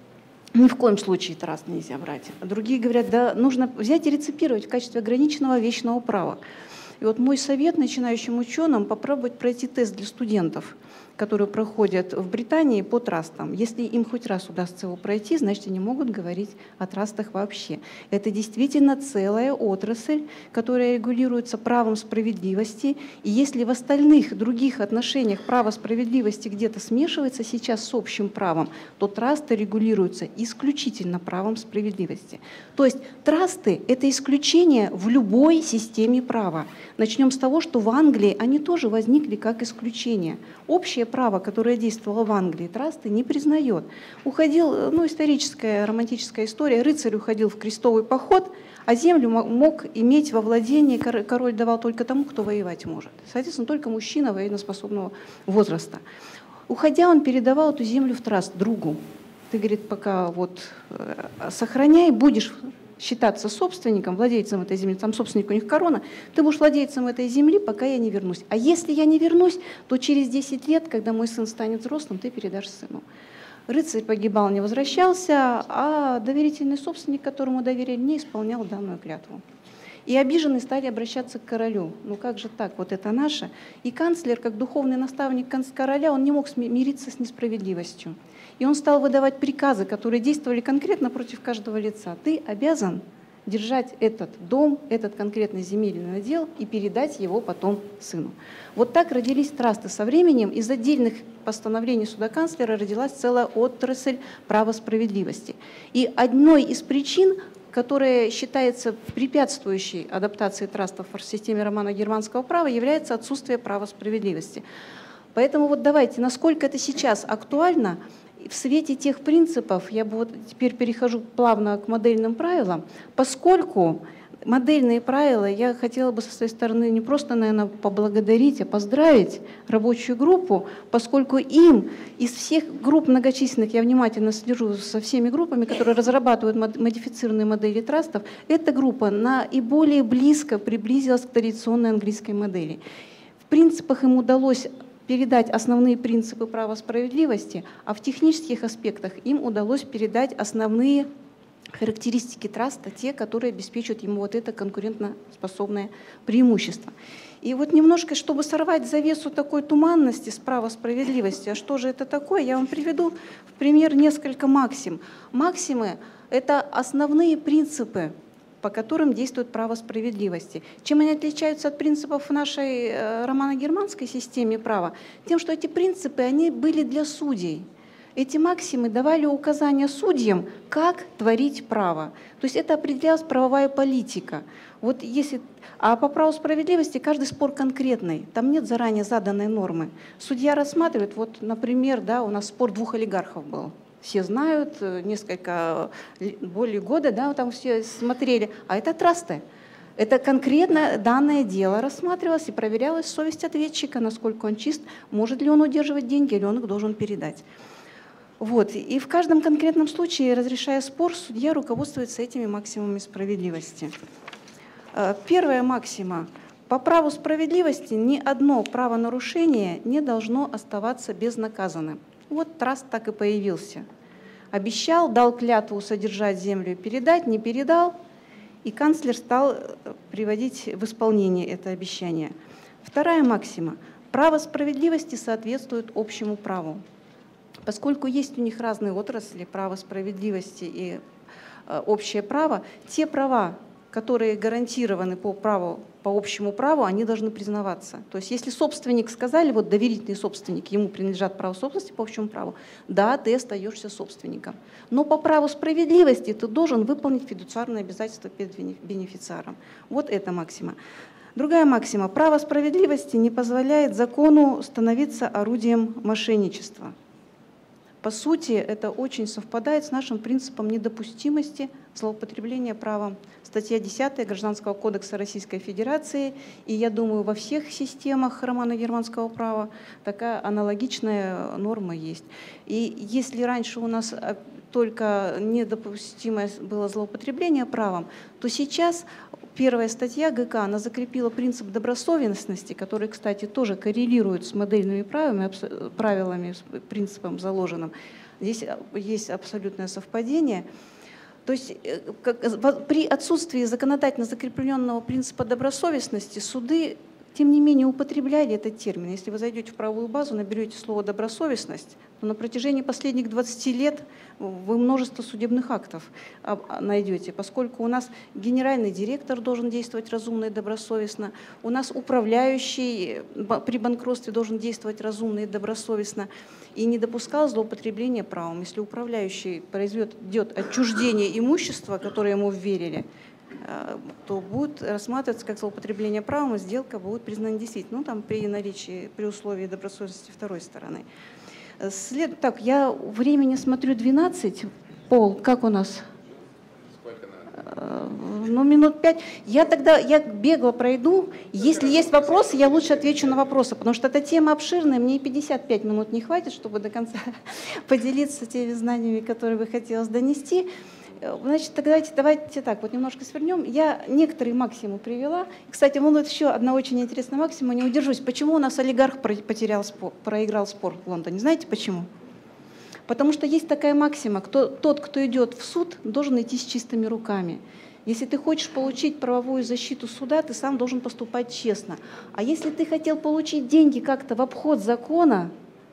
ни в коем случае траст нельзя брать. А другие говорят, да, нужно взять и реципировать в качестве ограниченного вечного права. И вот мой совет начинающим ученым — попробовать пройти тест для студентов, которые проходят в Британии по трастам. Если им хоть раз удастся его пройти, значит, они могут говорить о трастах вообще. Это действительно целая отрасль, которая регулируется правом справедливости. И если в остальных других отношениях право справедливости где-то смешивается сейчас с общим правом, то трасты регулируются исключительно правом справедливости. То есть трасты — это исключение в любой системе права. Начнем с того, что в Англии они тоже возникли как исключение. Общее право, которое действовало в Англии, трасты не признает. Уходил, ну, историческая, романтическая история, рыцарь уходил в крестовый поход, а землю мог иметь во владении, король давал только тому, кто воевать может. Соответственно, только мужчина военноспособного возраста. Уходя, он передавал эту землю в траст другу. Ты, говорит, пока вот сохраняй, будешь считаться собственником, владельцем этой земли, там собственник у них корона, ты будешь владельцем этой земли, пока я не вернусь. А если я не вернусь, то через десять лет, когда мой сын станет взрослым, ты передашь сыну. Рыцарь погибал, не возвращался, а доверительный собственник, которому доверили, не исполнял данную клятву. И обиженные стали обращаться к королю. Ну как же так, вот это наше. И канцлер, как духовный наставник короля, он не мог мириться с несправедливостью. И он стал выдавать приказы, которые действовали конкретно против каждого лица. Ты обязан держать этот дом, этот конкретный земельный надел и передать его потом сыну. Вот так родились трасты. Со временем из отдельных постановлений судоканцлера родилась целая отрасль права справедливости. И одной из причин, которая считается препятствующей адаптации трастов в системе романо-германского права, является отсутствие права справедливости. Поэтому вот давайте, насколько это сейчас актуально, в свете тех принципов, я бы вот теперь перехожу плавно к модельным правилам, поскольку модельные правила, я хотела бы со своей стороны не просто, наверное, поблагодарить, а поздравить рабочую группу, поскольку им из всех групп многочисленных, я внимательно слежу со всеми группами, которые разрабатывают модифицированные модели трастов, эта группа наиболее близко приблизилась к традиционной английской модели. В принципах им удалось передать основные принципы права справедливости, а в технических аспектах им удалось передать основные характеристики траста, те, которые обеспечивают ему вот это конкурентоспособное преимущество. И вот немножко, чтобы сорвать завесу такой туманности с права справедливости, а что же это такое, я вам приведу в пример несколько максим. Максимы — это основные принципы, по которым действует право справедливости. Чем они отличаются от принципов в нашей э, романо-германской системе права? Тем, что эти принципы, они были для судей. Эти максимы давали указания судьям, как творить право. То есть это определялась правовая политика. Вот если, а по праву справедливости каждый спор конкретный, там нет заранее заданной нормы. Судья рассматривает, вот, например, да, у нас спор двух олигархов был. Все знают, несколько, более года, да, там все смотрели. А это трасты. Это конкретно данное дело рассматривалось и проверялась совесть ответчика, насколько он чист, может ли он удерживать деньги или он их должен передать. Вот. И в каждом конкретном случае, разрешая спор, судья руководствуется этими максимумами справедливости. Первая максима. По праву справедливости ни одно правонарушение не должно оставаться безнаказанным. Вот траст так и появился. Обещал, дал клятву содержать землю и передать, не передал, и канцлер стал приводить в исполнение это обещание. Вторая максима. Право справедливости соответствует общему праву. Поскольку есть у них разные отрасли, право справедливости и э, общее право, те права, которые гарантированы по праву, по общему праву, они должны признаваться. То есть если собственник сказали, вот доверительный собственник, ему принадлежат право собственности по общему праву, да, ты остаешься собственником. Но по праву справедливости ты должен выполнить фидуциарные обязательства перед бенефициаром. Вот это максима. Другая максима. Право справедливости не позволяет закону становиться орудием мошенничества. По сути, это очень совпадает с нашим принципом недопустимости злоупотребления правом. Статья десятая Гражданского кодекса Российской Федерации, и я думаю, во всех системах романо-германского права такая аналогичная норма есть. И если раньше у нас только недопустимое было злоупотребление правом, то сейчас первая статья ГК, она закрепила принцип добросовестности, который, кстати, тоже коррелирует с модельными правилами, правилами, с принципом заложенным. Здесь есть абсолютное совпадение. То есть при отсутствии законодательно закрепленного принципа добросовестности суды, тем не менее, употребляли этот термин. Если вы зайдете в правовую базу, наберете слово «добросовестность», то на протяжении последних двадцати лет вы множество судебных актов найдете, поскольку у нас генеральный директор должен действовать разумно и добросовестно, у нас управляющий при банкротстве должен действовать разумно и добросовестно, и не допускал злоупотребления правом. Если управляющий произведет отчуждение имущества, которое ему вверили, то будет рассматриваться как злоупотребление правом, и сделка будет признана недействительной. Ну, там при наличии, при условии добросовестности второй стороны. След... Так, я времени смотрю двенадцать. Пол, как у нас? Сколько надо? Ну, минут пять. Я тогда, я бегло пройду. Если есть вопросы, я лучше отвечу на вопросы, потому что эта тема обширная, мне и пятьдесят пять минут не хватит, чтобы до конца поделиться теми знаниями, которые бы хотелось донести. Значит, давайте, давайте так, вот немножко свернем. Я некоторые максимумы привела. Кстати, волнует еще одна очень интересная максима, не удержусь. Почему у нас олигарх потерял спор, проиграл спор в Лондоне? Знаете почему? Потому что есть такая максима, кто, тот, кто идет в суд, должен идти с чистыми руками. Если ты хочешь получить правовую защиту суда, ты сам должен поступать честно. А если ты хотел получить деньги как-то в обход закона,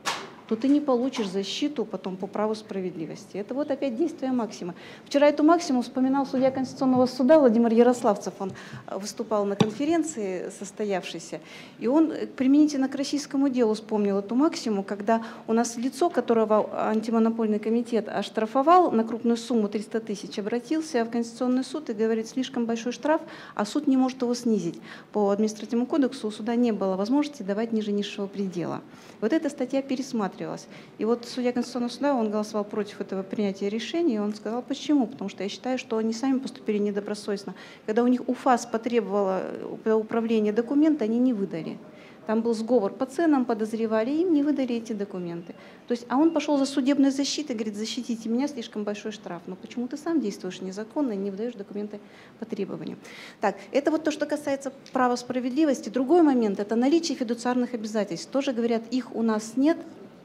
то ты не получишь защиту потом по праву справедливости. Это вот опять действие максима. Вчера эту максиму вспоминал судья Конституционного суда Владимир Ярославцев. Он выступал на конференции состоявшейся, и он применительно к российскому делу вспомнил эту максиму, когда у нас лицо, которого антимонопольный комитет оштрафовал на крупную сумму триста тысяч, обратился в Конституционный суд и говорит, слишком большой штраф, а суд не может его снизить. По административному кодексу у суда не было возможности давать ниже низшего предела. Вот эта статья пересматривалась. И вот судья Конституционного суда, он голосовал против этого принятия решения, и он сказал, почему? Потому что я считаю, что они сами поступили недобросовестно. Когда у них УФАС потребовала управления документа, они не выдали. Там был сговор по ценам, подозревали, им не выдали эти документы. То есть, а он пошел за судебной защитой, говорит, защитите меня, слишком большой штраф. Но почему ты сам действуешь незаконно и не выдаешь документы по требованию? Так, это вот то, что касается права справедливости. Другой момент – это наличие фидуциарных обязательств. Тоже говорят, их у нас нет.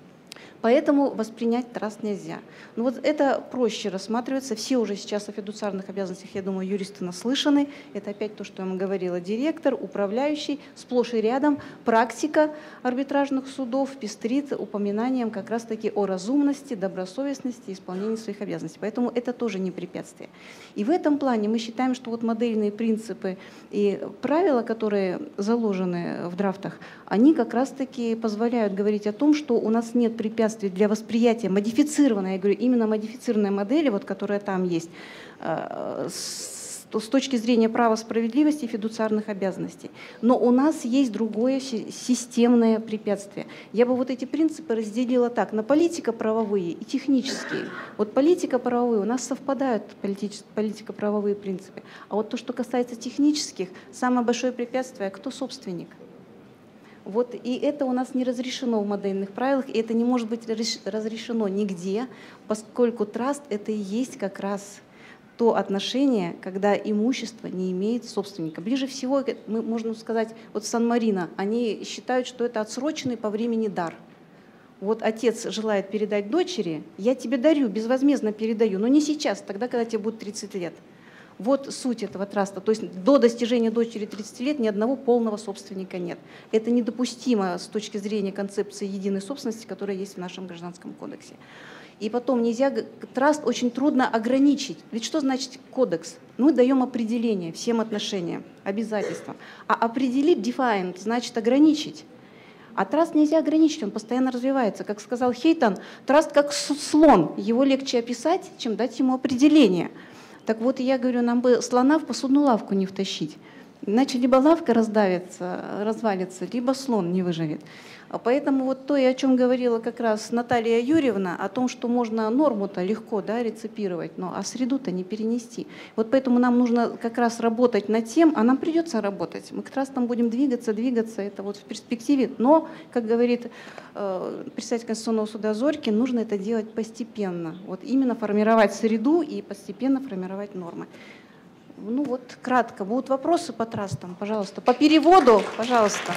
Поэтому воспринять траст нельзя. Но вот это проще рассматривается. Все уже сейчас о фидуциарных обязанностях, я думаю, юристы наслышаны. Это опять то, что я вам говорила. Директор, управляющий, сплошь и рядом. Практика арбитражных судов пестрит упоминанием как раз-таки о разумности, добросовестности и исполнении своих обязанностей. Поэтому это тоже не препятствие. И в этом плане мы считаем, что вот модельные принципы и правила, которые заложены в драфтах, они как раз-таки позволяют говорить о том, что у нас нет препятствий для восприятия модифицированной, я говорю, именно модифицированной модели, вот, которая там есть, с, с точки зрения права справедливости и фидуциарных обязанностей. Но у нас есть другое системное препятствие. Я бы вот эти принципы разделила так, на политико-правовые и технические. Вот политико-правовые у нас совпадают политико-правовые принципы. А вот то, что касается технических, самое большое препятствие – кто собственник? Вот, и это у нас не разрешено в модельных правилах, и это не может быть разрешено нигде, поскольку траст – это и есть как раз то отношение, когда имущество не имеет собственника. Ближе всего, мы можем сказать, вот в Сан-Марино, они считают, что это отсроченный по времени дар. Вот отец желает передать дочери, я тебе дарю, безвозмездно передаю, но не сейчас, тогда, когда тебе будет тридцать лет. Вот суть этого траста. То есть до достижения дочери тридцати лет ни одного полного собственника нет. Это недопустимо с точки зрения концепции единой собственности, которая есть в нашем Гражданском кодексе. И потом нельзя, траст очень трудно ограничить. Ведь что значит кодекс? Мы даем определение всем отношениям, обязательствам. А определить, defined, значит ограничить. А траст нельзя ограничить, он постоянно развивается. Как сказал Хейтон, траст как слон, его легче описать, чем дать ему определение. Так вот, я говорю, нам бы слона в посудную лавку не втащить. Иначе либо лавка раздавится, развалится, либо слон не выживет. Поэтому вот то, о чем говорила как раз Наталья Юрьевна, о том, что можно норму-то легко, да, реципировать, но а среду-то не перенести. Вот поэтому нам нужно как раз работать над тем, а нам придется работать. Мы к трастам будем двигаться, двигаться, это вот в перспективе. Но, как говорит э, председатель Конституционного суда Зорькин, нужно это делать постепенно. Вот именно формировать среду и постепенно формировать нормы. Ну вот, кратко. Будут вопросы по трастам, пожалуйста. По переводу, пожалуйста.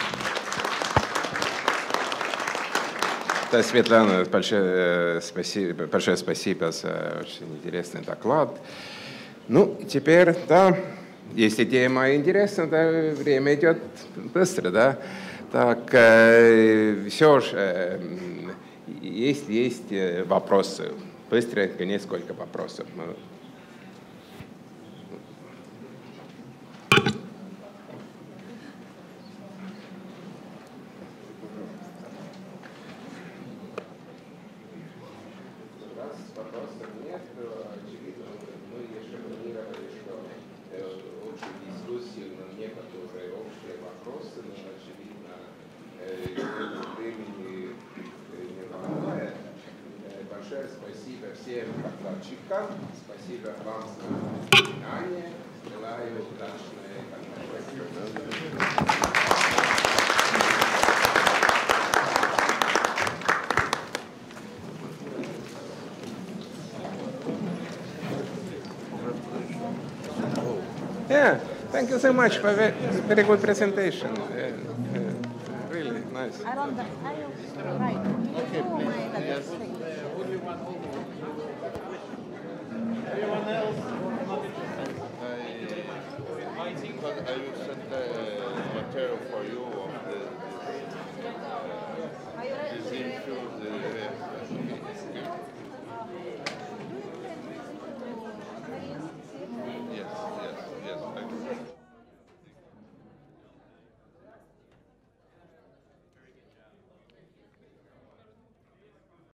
Да, Светлана, большое спасибо, большое спасибо за очень интересный доклад. Ну, теперь, да, если тема интересна, да, время идет быстро, да. Так, э, все же, э, есть, есть вопросы. Быстро, несколько вопросов. Спасибо вам за внимание. Желаю удачной конференции. Yeah, thank you so much for a very good presentation. Uh, uh, really nice.